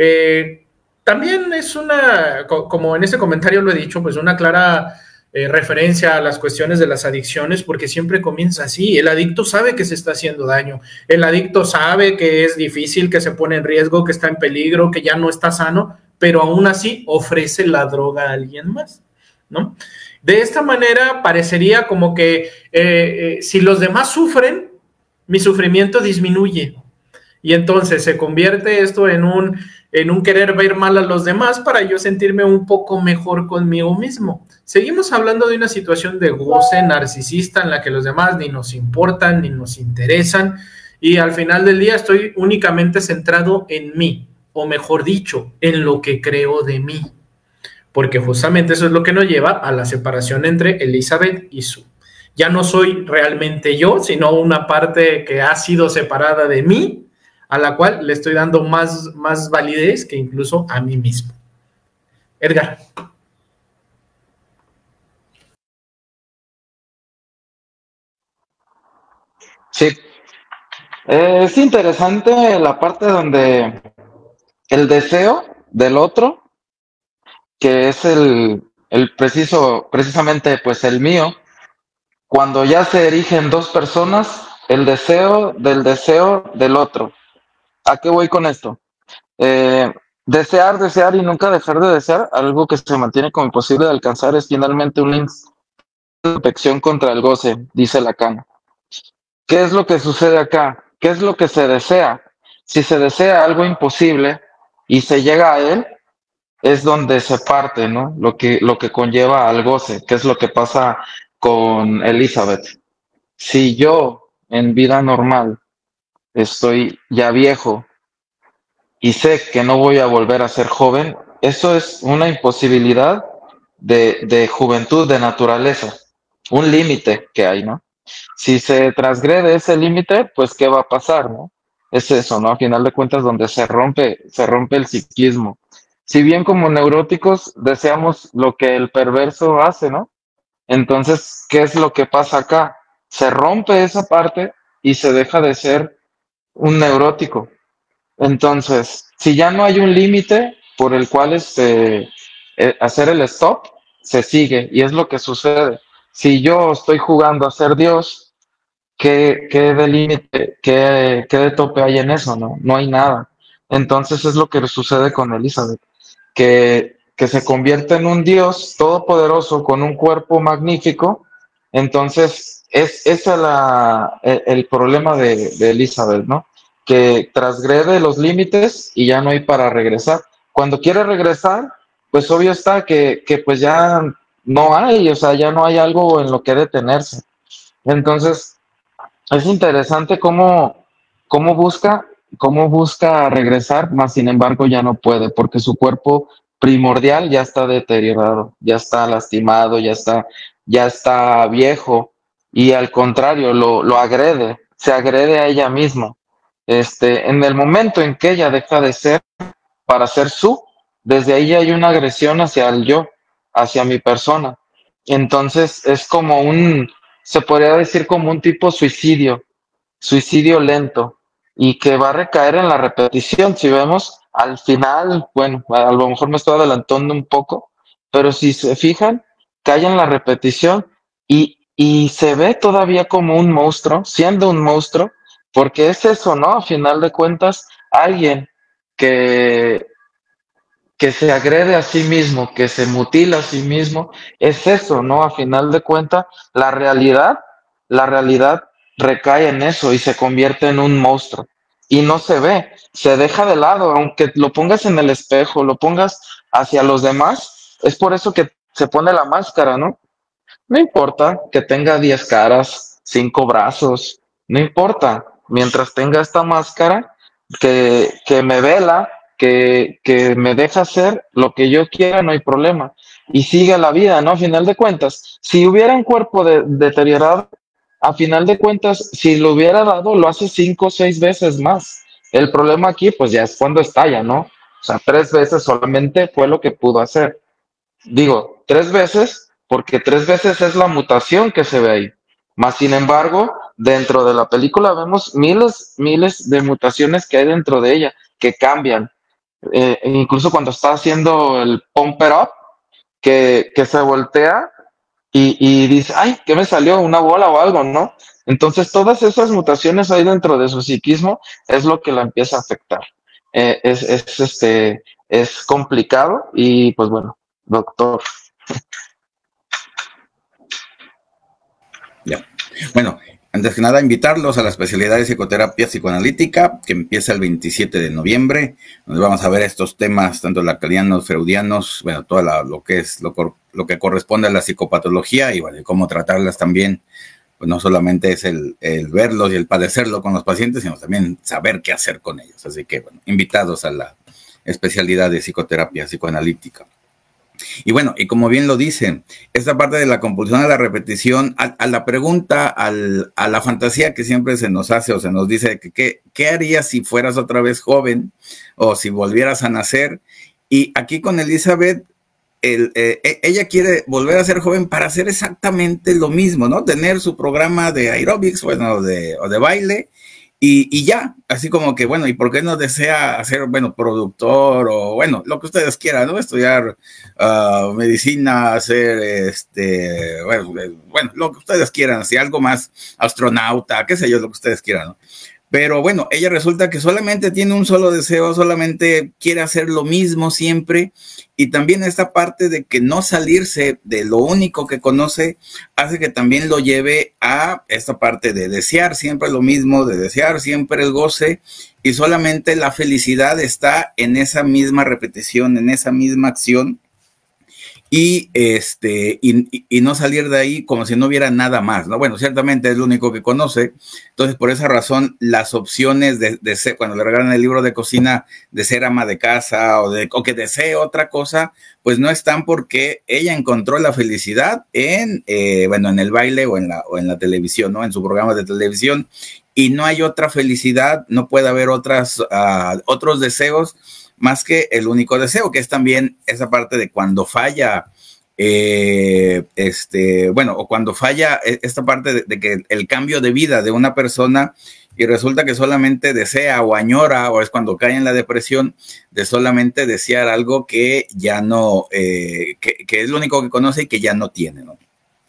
Eh, también es una, como en este comentario lo he dicho, pues una clara eh, referencia a las cuestiones de las adicciones, porque siempre comienza así. El adicto sabe que se está haciendo daño, el adicto sabe que es difícil, que se pone en riesgo, que está en peligro, que ya no está sano, pero aún así ofrece la droga a alguien más, ¿no? De esta manera parecería como que eh, eh, si los demás sufren, mi sufrimiento disminuye. Y entonces se convierte esto en un, en un querer ver mal a los demás para yo sentirme un poco mejor conmigo mismo. Seguimos hablando de una situación de goce narcisista en la que los demás ni nos importan, ni nos interesan, y al final del día estoy únicamente centrado en mí, o mejor dicho, en lo que creo de mí. Porque justamente eso es lo que nos lleva a la separación entre Elizabeth y Sue. Ya no soy realmente yo, sino una parte que ha sido separada de mí, a la cual le estoy dando más, más validez que incluso a mí mismo. Edgar.
Sí, eh, es interesante la parte donde el deseo del otro, que es el, el preciso, precisamente pues el mío, cuando ya se erigen dos personas, el deseo del deseo del otro. ¿A qué voy con esto? Eh, desear, desear y nunca dejar de desear, algo que se mantiene como imposible de alcanzar, es finalmente un protección contra el goce, dice Lacan. ¿Qué es lo que sucede acá? ¿Qué es lo que se desea? Si se desea algo imposible y se llega a él, es donde se parte, ¿no? Lo que, lo que conlleva al goce, que es lo que pasa con Elizabeth. Si yo en vida normal estoy ya viejo y sé que no voy a volver a ser joven, eso es una imposibilidad de, de juventud, de naturaleza, un límite que hay, ¿no? Si se transgrede ese límite, pues ¿qué va a pasar, no? Es eso, ¿no? A final de cuentas, donde se rompe, se rompe el psiquismo. Si bien como neuróticos deseamos lo que el perverso hace, ¿no? Entonces, ¿qué es lo que pasa acá? Se rompe esa parte y se deja de ser un neurótico. Entonces, si ya no hay un límite por el cual este, eh, hacer el stop, se sigue y es lo que sucede. Si yo estoy jugando a ser Dios, ¿qué, qué de límite, qué, qué de tope hay en eso? No, no hay nada. Entonces es lo que sucede con Elizabeth, que, que se convierte en un Dios todopoderoso con un cuerpo magnífico. Entonces es ese la, el, el problema de, de Elizabeth, ¿no? Que transgrede los límites y ya no hay para regresar. Cuando quiere regresar, pues obvio está que, que pues ya no hay, o sea, ya no hay algo en lo que detenerse. Entonces, es interesante cómo, cómo busca, cómo busca regresar, mas sin embargo ya no puede, porque su cuerpo primordial ya está deteriorado, ya está lastimado, ya está, ya está viejo, y al contrario, lo, lo agrede, se agrede a ella misma. Este, en el momento en que ella deja de ser para ser su, desde ahí hay una agresión hacia el yo, hacia mi persona. Entonces es como un, se podría decir como un tipo suicidio, suicidio lento, y que va a recaer en la repetición. Si vemos al final, bueno, a lo mejor me estoy adelantando un poco, pero si se fijan, cae en la repetición y, y se ve todavía como un monstruo, siendo un monstruo, porque es eso, ¿no? A final de cuentas, alguien que, que se agrede a sí mismo, que se mutila a sí mismo, es eso, ¿no? A final de cuentas, la realidad, la realidad recae en eso y se convierte en un monstruo. Y no se ve, se deja de lado, aunque lo pongas en el espejo, lo pongas hacia los demás, es por eso que se pone la máscara, ¿no? No importa que tenga diez caras, cinco brazos, no importa, mientras tenga esta máscara que, que me vela, que, que me deja hacer lo que yo quiera, no hay problema. Y sigue la vida, ¿no? A final de cuentas, si hubiera un cuerpo de, deteriorado, a final de cuentas, si lo hubiera dado, lo hace cinco o seis veces más. El problema aquí, pues ya es cuando estalla, ¿no? O sea, tres veces solamente fue lo que pudo hacer. Digo, tres veces, porque tres veces es la mutación que se ve ahí. Más sin embargo, dentro de la película vemos miles, miles de mutaciones que hay dentro de ella, que cambian. Eh, incluso cuando está haciendo el pump it up, que, que se voltea y, y dice, ay, ¿qué me salió? Una bola o algo, ¿no? Entonces, todas esas mutaciones ahí dentro de su psiquismo es lo que la empieza a afectar. Eh, es, es, este, es complicado y, pues bueno, doctor.
Ya. Bueno, antes que nada, invitarlos a la especialidad de psicoterapia psicoanalítica, que empieza el veintisiete de noviembre, donde vamos a ver estos temas, tanto lacanianos, freudianos, bueno, todo la, lo que es lo, lo que corresponde a la psicopatología y bueno, cómo tratarlas también. Pues no solamente es el, el verlos y el padecerlo con los pacientes, sino también saber qué hacer con ellos. Así que, bueno, invitados a la especialidad de psicoterapia psicoanalítica. Y bueno, y como bien lo dice, esta parte de la compulsión a la repetición, a, a la pregunta, al, a la fantasía que siempre se nos hace o se nos dice, que, que, ¿qué harías si fueras otra vez joven o si volvieras a nacer? Y aquí con Elizabeth, el, eh, ella quiere volver a ser joven para hacer exactamente lo mismo, ¿no? Tener su programa de aeróbics, bueno, de, o de baile, Y, y ya, así como que, bueno, ¿y por qué no desea ser, bueno, productor o, bueno, lo que ustedes quieran, ¿no? Estudiar uh, medicina, hacer, este, bueno, bueno, lo que ustedes quieran, así algo más, astronauta, qué sé yo, lo que ustedes quieran, ¿no? Pero bueno, ella resulta que solamente tiene un solo deseo, solamente quiere hacer lo mismo siempre. Y también esta parte de que no salirse de lo único que conoce hace que también lo lleve a esta parte de desear siempre lo mismo, de desear siempre el goce. Y solamente la felicidad está en esa misma repetición, en esa misma acción. Y, este, y, y no salir de ahí como si no hubiera nada más, ¿no? Bueno, ciertamente es lo único que conoce. Entonces, por esa razón, las opciones de, de ser, cuando le regalan el libro de cocina, de ser ama de casa o, de, o que desee otra cosa, pues no están, porque ella encontró la felicidad en, eh, bueno, en el baile o en la, o en la televisión, ¿no? En su programa de televisión. Y no hay otra felicidad, no puede haber otras, uh, otros deseos más que el único deseo, que es también esa parte de cuando falla, eh, este, bueno, o cuando falla esta parte de, de que el cambio de vida de una persona y resulta que solamente desea o añora, o es cuando cae en la depresión, de solamente desear algo que ya no, eh, que, que es lo único que conoce y que ya no tiene, ¿no?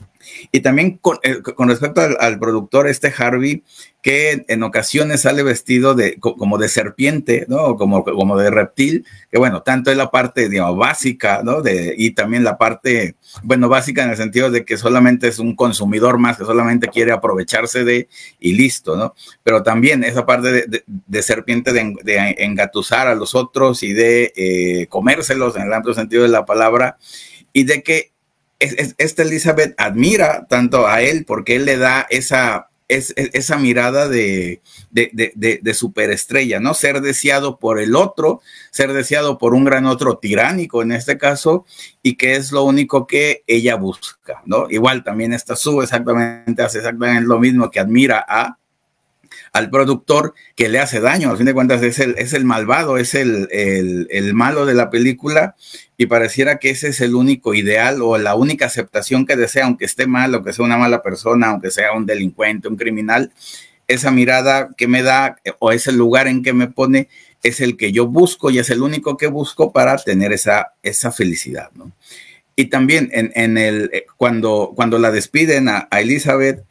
Y también con, eh, con respecto al, al productor este Harvey, que en ocasiones sale vestido de, como de serpiente, ¿no? Como, como de reptil, que bueno, tanto es la parte, digamos, básica, ¿no? De, y también la parte, bueno, básica en el sentido de que solamente es un consumidor más, que solamente quiere aprovecharse de y listo, ¿no? Pero también esa parte de, de, de serpiente, de, de engatusar a los otros y de eh, comérselos en el amplio sentido de la palabra, y de que esta Elizabeth admira tanto a él porque él le da esa, es, esa mirada de, de, de, de, de superestrella, ¿no? Ser deseado por el otro, ser deseado por un gran otro tiránico en este caso, y que es lo único que ella busca, ¿no? Igual también esta Sue exactamente hace exactamente lo mismo, que admira a al productor, que le hace daño, al fin de cuentas es el, es el malvado, es el, el, el malo de la película, y pareciera que ese es el único ideal o la única aceptación que desea, aunque esté mal, o que sea una mala persona, aunque sea un delincuente, un criminal. Esa mirada que me da, o ese lugar en que me pone, es el que yo busco y es el único que busco para tener esa, esa felicidad, ¿no? Y también en, en el, cuando, cuando la despiden a, a Elizabeth,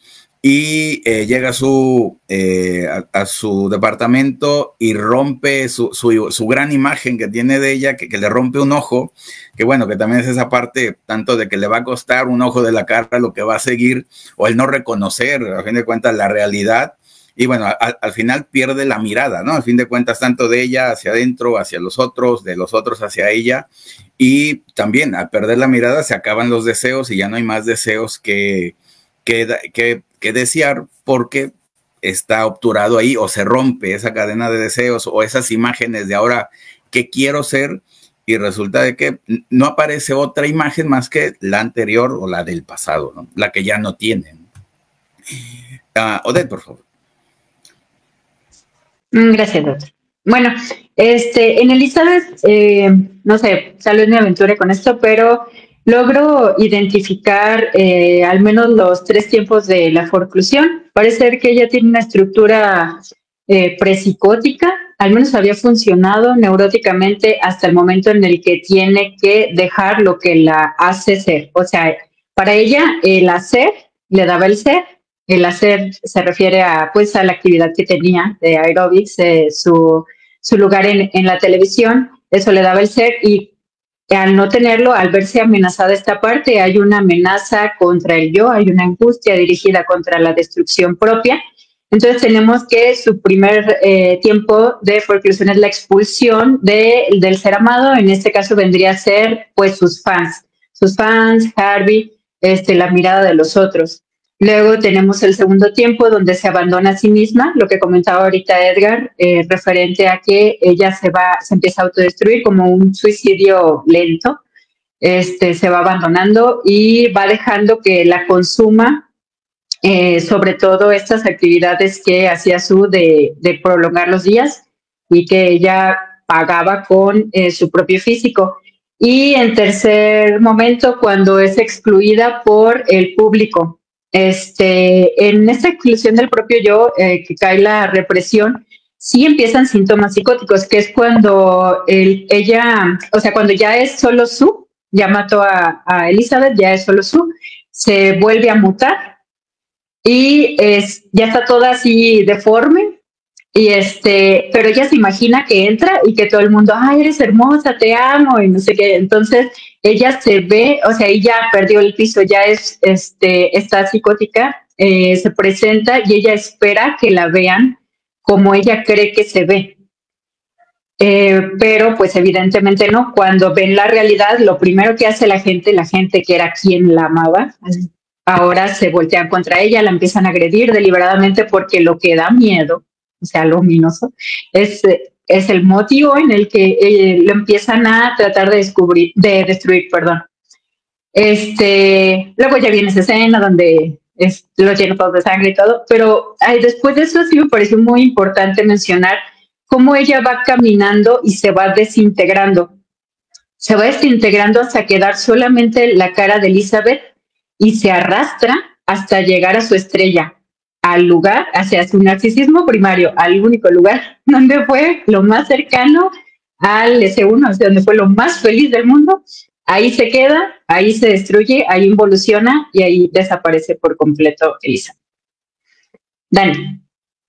y eh, llega a su, eh, a, a su departamento y rompe su, su, su gran imagen que tiene de ella, que, que le rompe un ojo, que bueno, que también es esa parte tanto de que le va a costar un ojo de la cara lo que va a seguir, o el no reconocer, a fin de cuentas, la realidad, y bueno, a, al final pierde la mirada, ¿no? Al fin de cuentas, tanto de ella hacia adentro, hacia los otros, de los otros hacia ella, y también al perder la mirada se acaban los deseos y ya no hay más deseos que, que, que que desear, porque está obturado ahí, o se rompe esa cadena de deseos o esas imágenes de ahora que quiero ser, y resulta de que no aparece otra imagen más que la anterior o la del pasado, ¿no? La que ya no tienen. Uh, Odette, por favor.
Gracias, doctor. Bueno, este, en Elizabeth, eh, no sé, tal vez me aventure con esto, pero logro identificar eh, al menos los tres tiempos de la forclusión. Parece ser que ella tiene una estructura eh, presicótica, al menos había funcionado neuróticamente hasta el momento en el que tiene que dejar lo que la hace ser. O sea, para ella el hacer le daba el ser. El hacer se refiere a, pues, a la actividad que tenía de aeróbics, eh, su, su lugar en, en la televisión, eso le daba el ser, y al no tenerlo, al verse amenazada esta parte, hay una amenaza contra el yo, hay una angustia dirigida contra la destrucción propia. Entonces tenemos que su primer eh, tiempo de forclusión es la expulsión de, del ser amado, en este caso vendría a ser pues sus fans, sus fans, Harvey, este, la mirada de los otros. Luego tenemos el segundo tiempo donde se abandona a sí misma, lo que comentaba ahorita Edgar, eh, referente a que ella se va, se empieza a autodestruir como un suicidio lento, este, se va abandonando y va dejando que la consuma, eh, sobre todo estas actividades que hacía su de, de prolongar los días y que ella pagaba con eh, su propio físico. Y en tercer momento, cuando es excluida por el público. Este, en esta exclusión del propio yo, eh, que cae la represión, sí empiezan síntomas psicóticos, que es cuando el, ella, o sea, cuando ya es solo su, ya mató a, a Elizabeth, ya es solo su, se vuelve a mutar y es, ya está toda así deforme, Y este, pero ella se imagina que entra y que todo el mundo, ay, eres hermosa, te amo, y no sé qué. Entonces, ella se ve, o sea, ella perdió el piso, ya es, este, está psicótica, eh, se presenta y ella espera que la vean como ella cree que se ve. Eh, pero pues evidentemente no, cuando ven la realidad, lo primero que hace la gente, la gente que era quien la amaba, ahora se voltean contra ella, la empiezan a agredir deliberadamente porque lo que da miedo, o sea, lo ominoso, es, es el motivo en el que eh, lo empiezan a tratar de descubrir, de destruir, perdón. Este, luego ya viene esa escena donde es, lo lleno todo de sangre y todo, pero ay, después de eso sí me pareció muy importante mencionar cómo ella va caminando y se va desintegrando. Se va desintegrando hasta quedar solamente la cara de Elizabeth y se arrastra hasta llegar a su estrella, al lugar, hacia su narcisismo primario, al único lugar donde fue lo más cercano al S uno, o sea, donde fue lo más feliz del mundo. Ahí se queda, ahí se destruye, ahí involuciona y ahí desaparece por completo Elizabeth. Dani.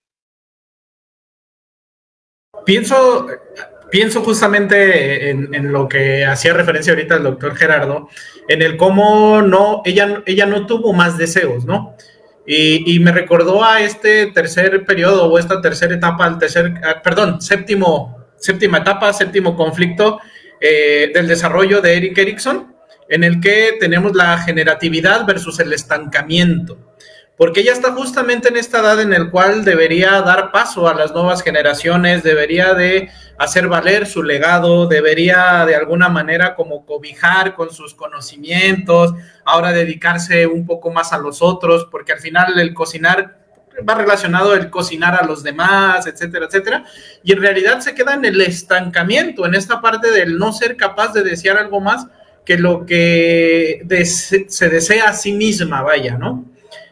Pienso, pienso justamente en, en lo que hacía referencia ahorita el doctor Gerardo, en el cómo no, ella, ella no tuvo más deseos, ¿no? Y, y me recordó a este tercer periodo o esta tercera etapa, el tercer, perdón, séptimo, séptima etapa, séptimo conflicto eh, del desarrollo de Erik Erikson, en el que tenemos la generatividad versus el estancamiento. Porque ella está justamente en esta edad en el cual debería dar paso a las nuevas generaciones, debería de hacer valer su legado, debería de alguna manera como cobijar con sus conocimientos, ahora dedicarse un poco más a los otros, porque al final el cocinar va relacionado el cocinar a los demás, etcétera, etcétera, y en realidad se queda en el estancamiento, en esta parte del no ser capaz de desear algo más que lo que dese- se desea a sí misma, vaya, ¿no?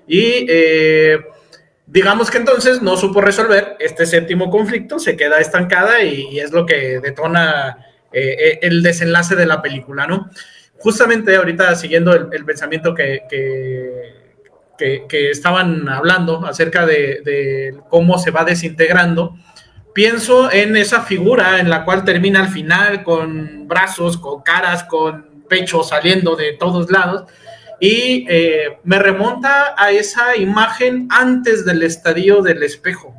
Y eh, digamos que entonces no supo resolver este séptimo conflicto, se queda estancada y, y es lo que detona eh, el desenlace de la película, ¿no? Justamente ahorita siguiendo el, el pensamiento que, que, que, que estaban hablando acerca de, de cómo se va desintegrando, pienso en esa figura en la cual termina al final con brazos, con caras, con pechos saliendo de todos lados. Y eh, me remonta a esa imagen antes del estadio del espejo,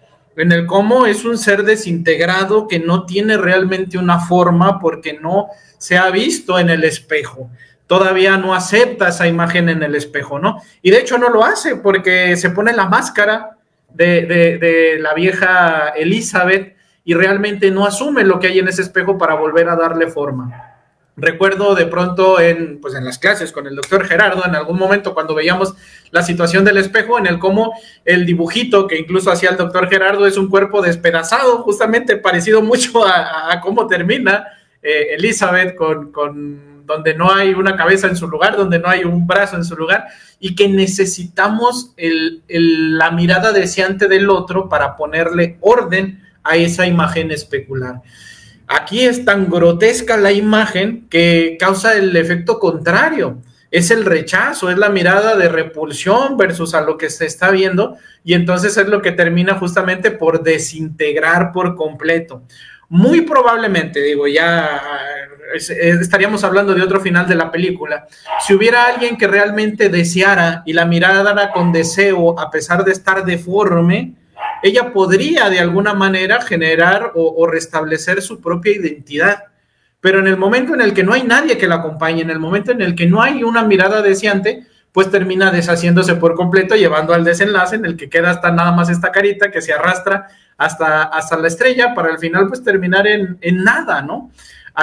en el cómo es un ser desintegrado que no tiene realmente una forma porque no se ha visto en el espejo. Todavía no acepta esa imagen en el espejo, ¿no? Y de hecho no lo hace porque se pone la máscara de, de, de la vieja Elizabeth y realmente no asume lo que hay en ese espejo para volver a darle forma. Recuerdo de pronto en, pues en las clases con el doctor Gerardo, en algún momento cuando veíamos la situación del espejo, en el cómo el dibujito que incluso hacía el doctor Gerardo es un cuerpo despedazado, justamente parecido mucho a, a cómo termina eh, Elizabeth, con, con, donde no hay una cabeza en su lugar, donde no hay un brazo en su lugar, y que necesitamos el, el, la mirada deseante del otro para ponerle orden a esa imagen especular. Aquí es tan grotesca la imagen que causa el efecto contrario. Es el rechazo, es la mirada de repulsión versus a lo que se está viendo, y entonces es lo que termina justamente por desintegrar por completo. Muy probablemente, digo, ya estaríamos hablando de otro final de la película. Si hubiera alguien que realmente deseara y la mirara con deseo, a pesar de estar deforme, ella podría de alguna manera generar o, o restablecer su propia identidad. Pero en el momento en el que no hay nadie que la acompañe, en el momento en el que no hay una mirada deseante, pues termina deshaciéndose por completo, llevando al desenlace en el que queda hasta nada más esta carita que se arrastra hasta, hasta la estrella para al final pues terminar en, en nada, ¿no?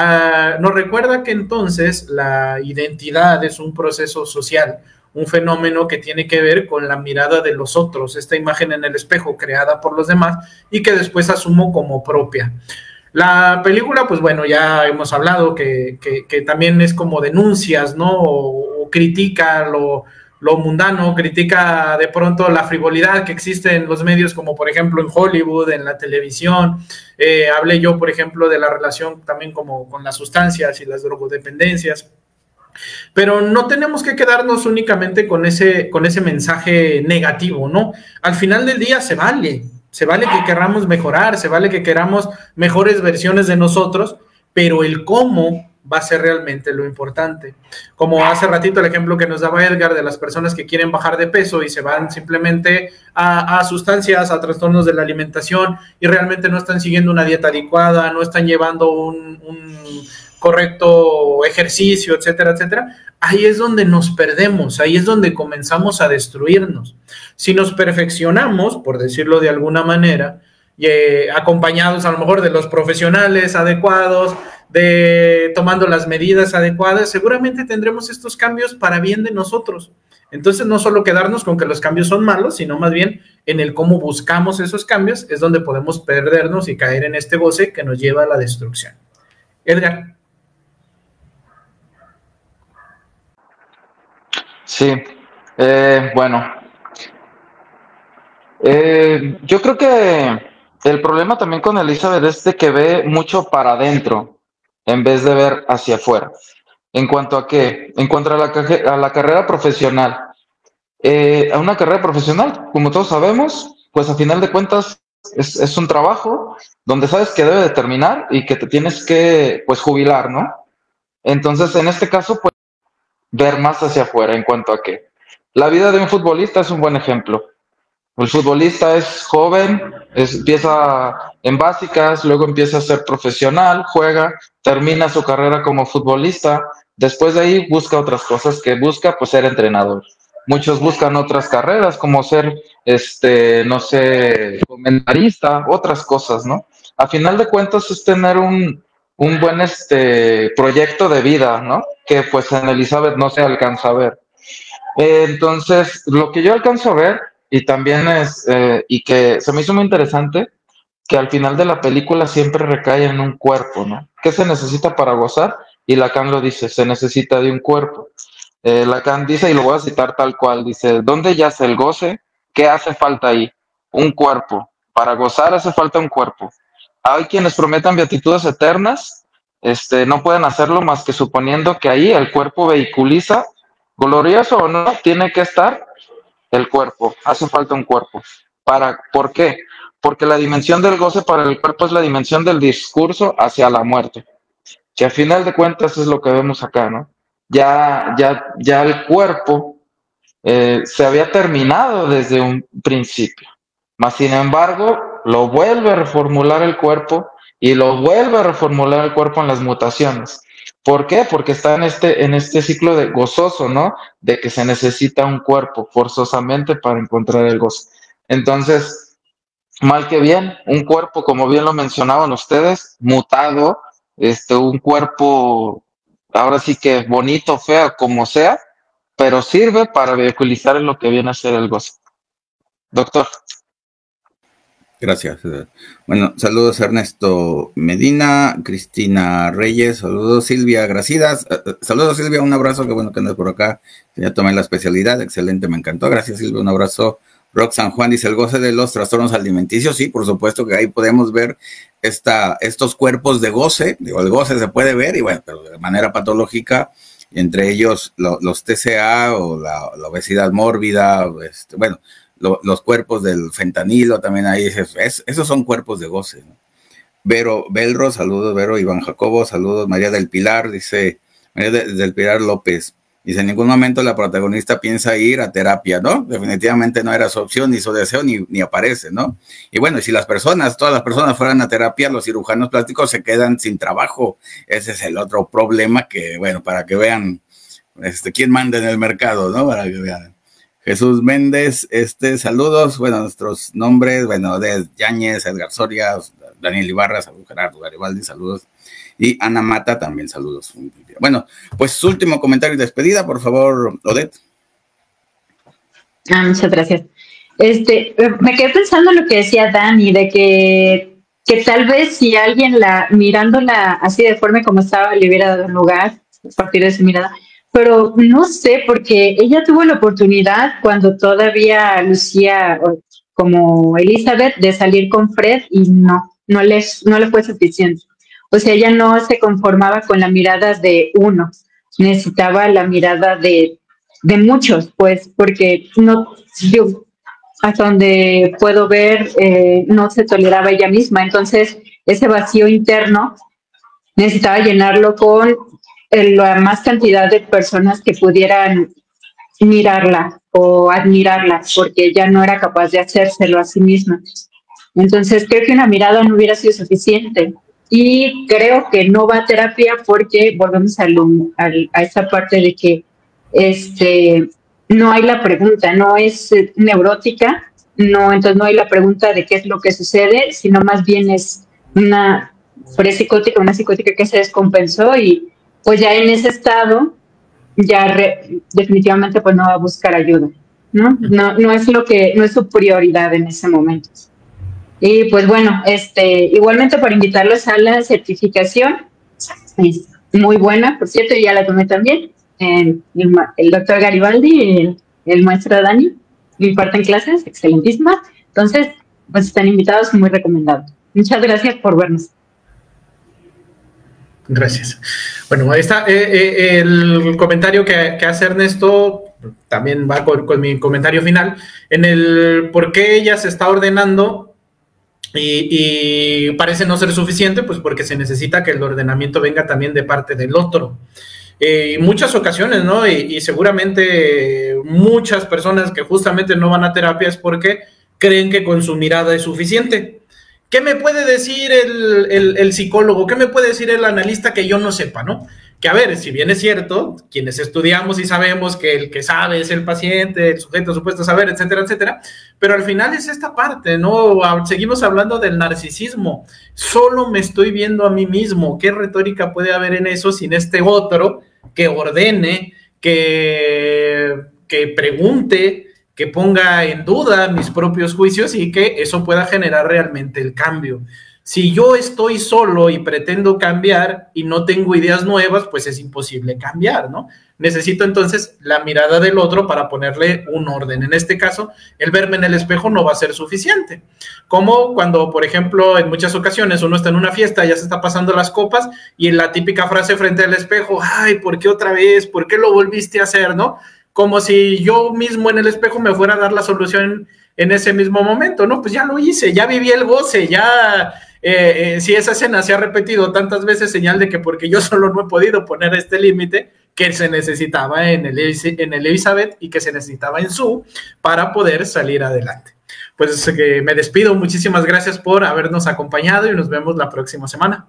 Uh, nos recuerda que entonces la identidad es un proceso social, un fenómeno que tiene que ver con la mirada de los otros, esta imagen en el espejo creada por los demás y que después asumo como propia. La película, pues bueno, ya hemos hablado que, que, que también es como denuncias, ¿no? O, o critica lo, lo mundano, critica de pronto la frivolidad que existe en los medios, como por ejemplo en Hollywood, en la televisión. Eh, hablé yo, por ejemplo, de la relación también como con las sustancias y las drogodependencias. Pero no tenemos que quedarnos únicamente con ese, con ese mensaje negativo, ¿no? Al final del día se vale, Se vale que queramos mejorar, se vale que queramos mejores versiones de nosotros, pero el cómo va a ser realmente lo importante. Como hace ratito el ejemplo que nos daba Edgar de las personas que quieren bajar de peso y se van simplemente a, a sustancias, a trastornos de la alimentación y realmente no están siguiendo una dieta adecuada, no están llevando un, un correcto ejercicio, etcétera, etcétera. Ahí es donde nos perdemos, ahí es donde comenzamos a destruirnos. Si nos perfeccionamos, por decirlo de alguna manera, y, eh, acompañados a lo mejor de los profesionales adecuados, de tomando las medidas adecuadas, seguramente tendremos estos cambios para bien de nosotros. Entonces, no solo quedarnos con que los cambios son malos, sino más bien en el cómo buscamos esos cambios, es donde podemos perdernos y caer en este goce que nos lleva a la destrucción. Edgar.
Sí, eh, bueno, eh, yo creo que el problema también con Elizabeth es de que ve mucho para adentro en vez de ver hacia afuera. ¿En cuanto a qué? En cuanto a la, a la carrera profesional. Eh, a una carrera profesional, como todos sabemos, pues a final de cuentas es, es un trabajo donde sabes que debe de terminar y que te tienes que, pues, jubilar, ¿no? Entonces, en este caso, pues, ver más hacia afuera en cuanto a qué. La vida de un futbolista es un buen ejemplo. El futbolista es joven, es, empieza en básicas, luego empieza a ser profesional, juega, termina su carrera como futbolista, después de ahí busca otras cosas que busca, pues ser entrenador. Muchos buscan otras carreras como ser, este, no sé, comentarista, otras cosas, ¿no? A final de cuentas es tener un, un buen este, proyecto de vida, ¿no? Que pues en Elizabeth no se alcanza a ver. Eh, entonces, lo que yo alcanzo a ver, y también es, eh, y que se me hizo muy interesante, que al final de la película siempre recae en un cuerpo, ¿no? ¿Qué se necesita para gozar? Y Lacan lo dice, se necesita de un cuerpo. Eh, Lacan dice, y lo voy a citar tal cual, dice, ¿dónde yace el goce? ¿Qué hace falta ahí? Un cuerpo. Para gozar hace falta un cuerpo. Hay quienes prometan beatitudes eternas, este, no pueden hacerlo más que suponiendo que ahí el cuerpo vehiculiza, glorioso o no, tiene que estar el cuerpo, hace falta un cuerpo. Para, ¿por qué? Porque la dimensión del goce para el cuerpo es la dimensión del discurso hacia la muerte, que al final de cuentas es lo que vemos acá, ¿no? Ya, ya, ya el cuerpo eh, se había terminado desde un principio, mas sin embargo lo vuelve a reformular el cuerpo y lo vuelve a reformular el cuerpo en las mutaciones. ¿Por qué? Porque está en este, en este ciclo de gozoso, ¿no? De que se necesita un cuerpo forzosamente para encontrar el gozo. Entonces, mal que bien, un cuerpo, como bien lo mencionaban ustedes, mutado, este, un cuerpo, ahora sí que bonito, feo, como sea, pero sirve para vehiculizar en lo que viene a ser el gozo. Doctor.
Gracias. Bueno, saludos Ernesto Medina, Cristina Reyes, saludos Silvia Gracidas, saludos Silvia, un abrazo, qué bueno que andas por acá, ya tomé la especialidad, excelente, me encantó, gracias Silvia, un abrazo. Rock San Juan dice, el goce de los trastornos alimenticios, sí, por supuesto que ahí podemos ver esta, estos cuerpos de goce, digo, el goce se puede ver, y bueno, pero de manera patológica, entre ellos lo, los T C A o la, la obesidad mórbida, este, bueno, Lo, los cuerpos del fentanilo también ahí, es, es, esos son cuerpos de goce, ¿no? Vero Belro, saludos, Vero, Iván Jacobo, saludos, María del Pilar, dice, María de, del Pilar López, dice, en ningún momento la protagonista piensa ir a terapia, ¿no? Definitivamente no era su opción, ni su deseo, ni, ni aparece, ¿no? Y bueno, si las personas, todas las personas fueran a terapia, los cirujanos plásticos se quedan sin trabajo, ese es el otro problema que, bueno, para que vean, este, quién manda en el mercado, ¿no? Para que vean. Jesús Méndez, este, saludos, bueno, nuestros nombres, bueno, de Yáñez, Edgar Soria, Daniel Ibarra, saludos, Gerardo Garibaldi, saludos, y Ana Mata también, saludos. Bueno, pues su último comentario y despedida, por favor, Odette.
Ah, muchas gracias. Este, me quedé pensando en lo que decía Dani, de que, que tal vez si alguien la, mirándola así de forma como estaba, le hubiera dado un lugar, a partir de su mirada, pero no sé, porque ella tuvo la oportunidad cuando todavía lucía como Elizabeth de salir con Fred y no, no, les, no le fue suficiente. O sea, ella no se conformaba con la mirada de uno, necesitaba la mirada de, de muchos, pues, porque no, yo, hasta donde puedo ver, eh, no se toleraba ella misma. Entonces, ese vacío interno necesitaba llenarlo con eh, la más cantidad de personas que pudieran mirarla o admirarla, porque ella no era capaz de hacérselo a sí misma. Entonces, creo que una mirada no hubiera sido suficiente. Y creo que no va a terapia porque volvemos al, al, a esa parte de que este, no hay la pregunta, no es eh, neurótica, no, entonces no hay la pregunta de qué es lo que sucede, sino más bien es una prepsicótica, una psicótica que se descompensó y pues ya en ese estado ya re, definitivamente pues no va a buscar ayuda, ¿no? No, no es lo que, no es su prioridad en ese momento. Y pues bueno, este, igualmente para invitarlos a la certificación, es muy buena, por cierto, ya la tomé también, el, el doctor Garibaldi, el, el maestro Dani, me imparten clases excelentísimas, entonces pues están invitados, muy recomendados. Muchas gracias por vernos.
Gracias. Bueno, ahí está eh, eh, el comentario que, que hace Ernesto, también va con, con mi comentario final, en el por qué ella se está ordenando y, y parece no ser suficiente, pues porque se necesita que el ordenamiento venga también de parte del otro. Eh, y muchas ocasiones, ¿no? Y, y seguramente muchas personas que justamente no van a terapia es porque creen que con su mirada es suficiente. ¿Qué me puede decir el, el, el psicólogo? ¿Qué me puede decir el analista que yo no sepa, no? Que a ver, si bien es cierto, quienes estudiamos y sabemos que el que sabe es el paciente, el sujeto supuesto saber, etcétera, etcétera, pero al final es esta parte, ¿no? Seguimos hablando del narcisismo. Solo me estoy viendo a mí mismo. ¿Qué retórica puede haber en eso sin este otro que ordene, que, que pregunte, que ponga en duda mis propios juicios y que eso pueda generar realmente el cambio? Si yo estoy solo y pretendo cambiar y no tengo ideas nuevas, pues es imposible cambiar, ¿no? Necesito entonces la mirada del otro para ponerle un orden. En este caso, el verme en el espejo no va a ser suficiente. Como cuando, por ejemplo, en muchas ocasiones uno está en una fiesta, ya se está pasando las copas y en la típica frase frente al espejo, ay, ¿por qué otra vez? ¿Por qué lo volviste a hacer, no? Como si yo mismo en el espejo me fuera a dar la solución en ese mismo momento, ¿no? Pues ya lo hice, ya viví el goce, ya... Eh, eh, si esa escena se ha repetido tantas veces, señal de que porque yo solo no he podido poner este límite que se necesitaba en el, en el Elizabeth y que se necesitaba en Sue para poder salir adelante. Pues eh, me despido, muchísimas gracias por habernos acompañado y nos vemos la próxima semana.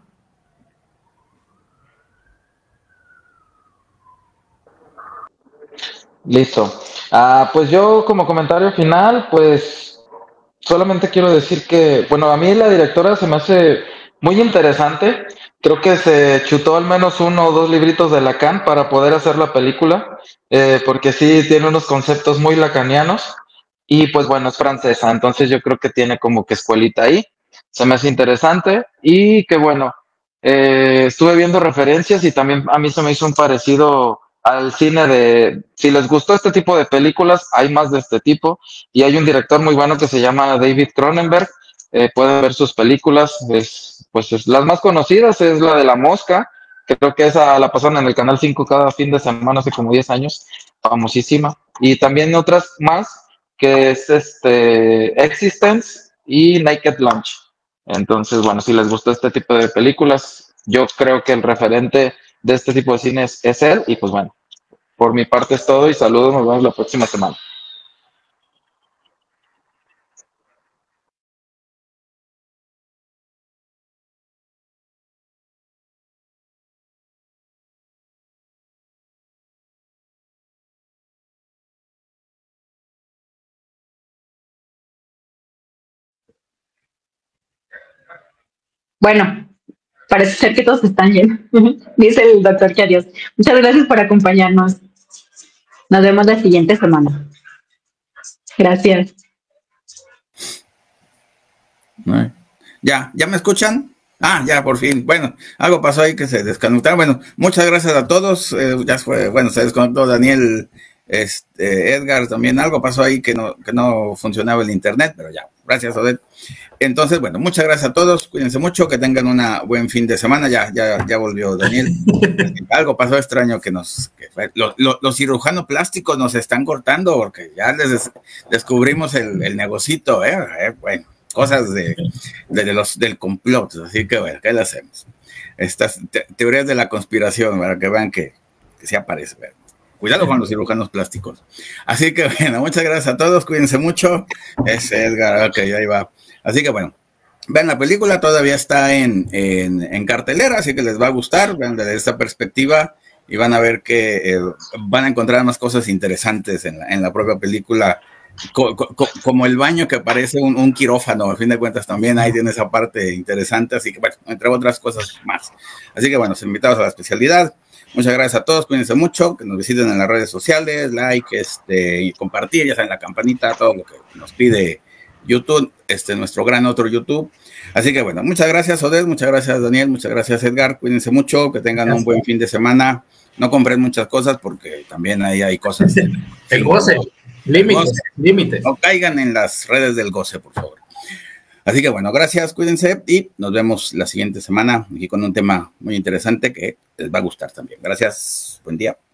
Listo. Ah, pues yo como comentario final, pues solamente quiero decir que, bueno, a mí la directora se me hace muy interesante. Creo que se chutó al menos uno o dos libritos de Lacan para poder hacer la película, eh, porque sí tiene unos conceptos muy lacanianos y pues bueno, es francesa, entonces yo creo que tiene como que escuelita ahí. Se me hace interesante y que bueno, eh, estuve viendo referencias y también a mí se me hizo un parecido al cine de, si les gustó este tipo de películas, hay más de este tipo, y hay un director muy bueno que se llama David Cronenberg, eh, pueden ver sus películas, es, pues es, las más conocidas es la de La Mosca, que creo que esa la pasaron en el Canal cinco cada fin de semana hace como diez años, famosísima, y también otras más, que es este Existence y Naked Lunch. Entonces, bueno, si les gustó este tipo de películas, yo creo que el referente de este tipo de cine es, es él, y pues bueno, por mi parte es todo y saludos, nos vemos la próxima semana.
Bueno, parece ser que todos están llenos. Dice el doctor que adiós. Muchas gracias por acompañarnos. Nos vemos la siguiente semana. Gracias.
Ya, ¿ya me escuchan? Ah, ya, por fin. Bueno, algo pasó ahí que se desconectaron. Bueno, muchas gracias a todos. Eh, ya fue, bueno, se desconectó Daniel Este, Edgar, también algo pasó ahí que no, que no funcionaba el internet, pero ya, gracias, Odette. Entonces, bueno, muchas gracias a todos, cuídense mucho, que tengan un buen fin de semana, ya, ya, ya volvió Daniel. Algo pasó extraño que nos, que fue, lo, lo, los cirujanos plásticos nos están cortando, porque ya les des, descubrimos el, el negocito, ¿eh? eh bueno, cosas de, de, de los, del complot, así que bueno, ¿qué le hacemos? Estas te, teorías de la conspiración, para que vean que, que sí aparece, ¿verdad? Cuidado con los cirujanos plásticos. Así que bueno, muchas gracias a todos, cuídense mucho. Es Edgar, ok, ahí va. Así que bueno, vean la película, todavía está en, en, en cartelera, así que les va a gustar, vean desde esta perspectiva y van a ver que eh, van a encontrar más cosas interesantes en la, en la propia película, co, co, como el baño que parece un, un quirófano, a fin de cuentas también ahí tiene esa parte interesante, así que bueno, entre otras cosas más. Así que bueno, los invitados a la especialidad. Muchas gracias a todos, cuídense mucho, que nos visiten en las redes sociales, like, este, y compartir, ya saben, la campanita, todo lo que nos pide YouTube, este, nuestro gran otro YouTube. Así que bueno, muchas gracias, Odette, muchas gracias, Daniel, muchas gracias, Edgar, cuídense mucho, que tengan gracias. Un buen fin de semana, no compren muchas cosas porque también ahí hay cosas. De,
el goce, límites, límites.
No caigan en las redes del goce, por favor. Así que bueno, gracias, cuídense y nos vemos la siguiente semana aquí con un tema muy interesante que les va a gustar también. Gracias, buen día.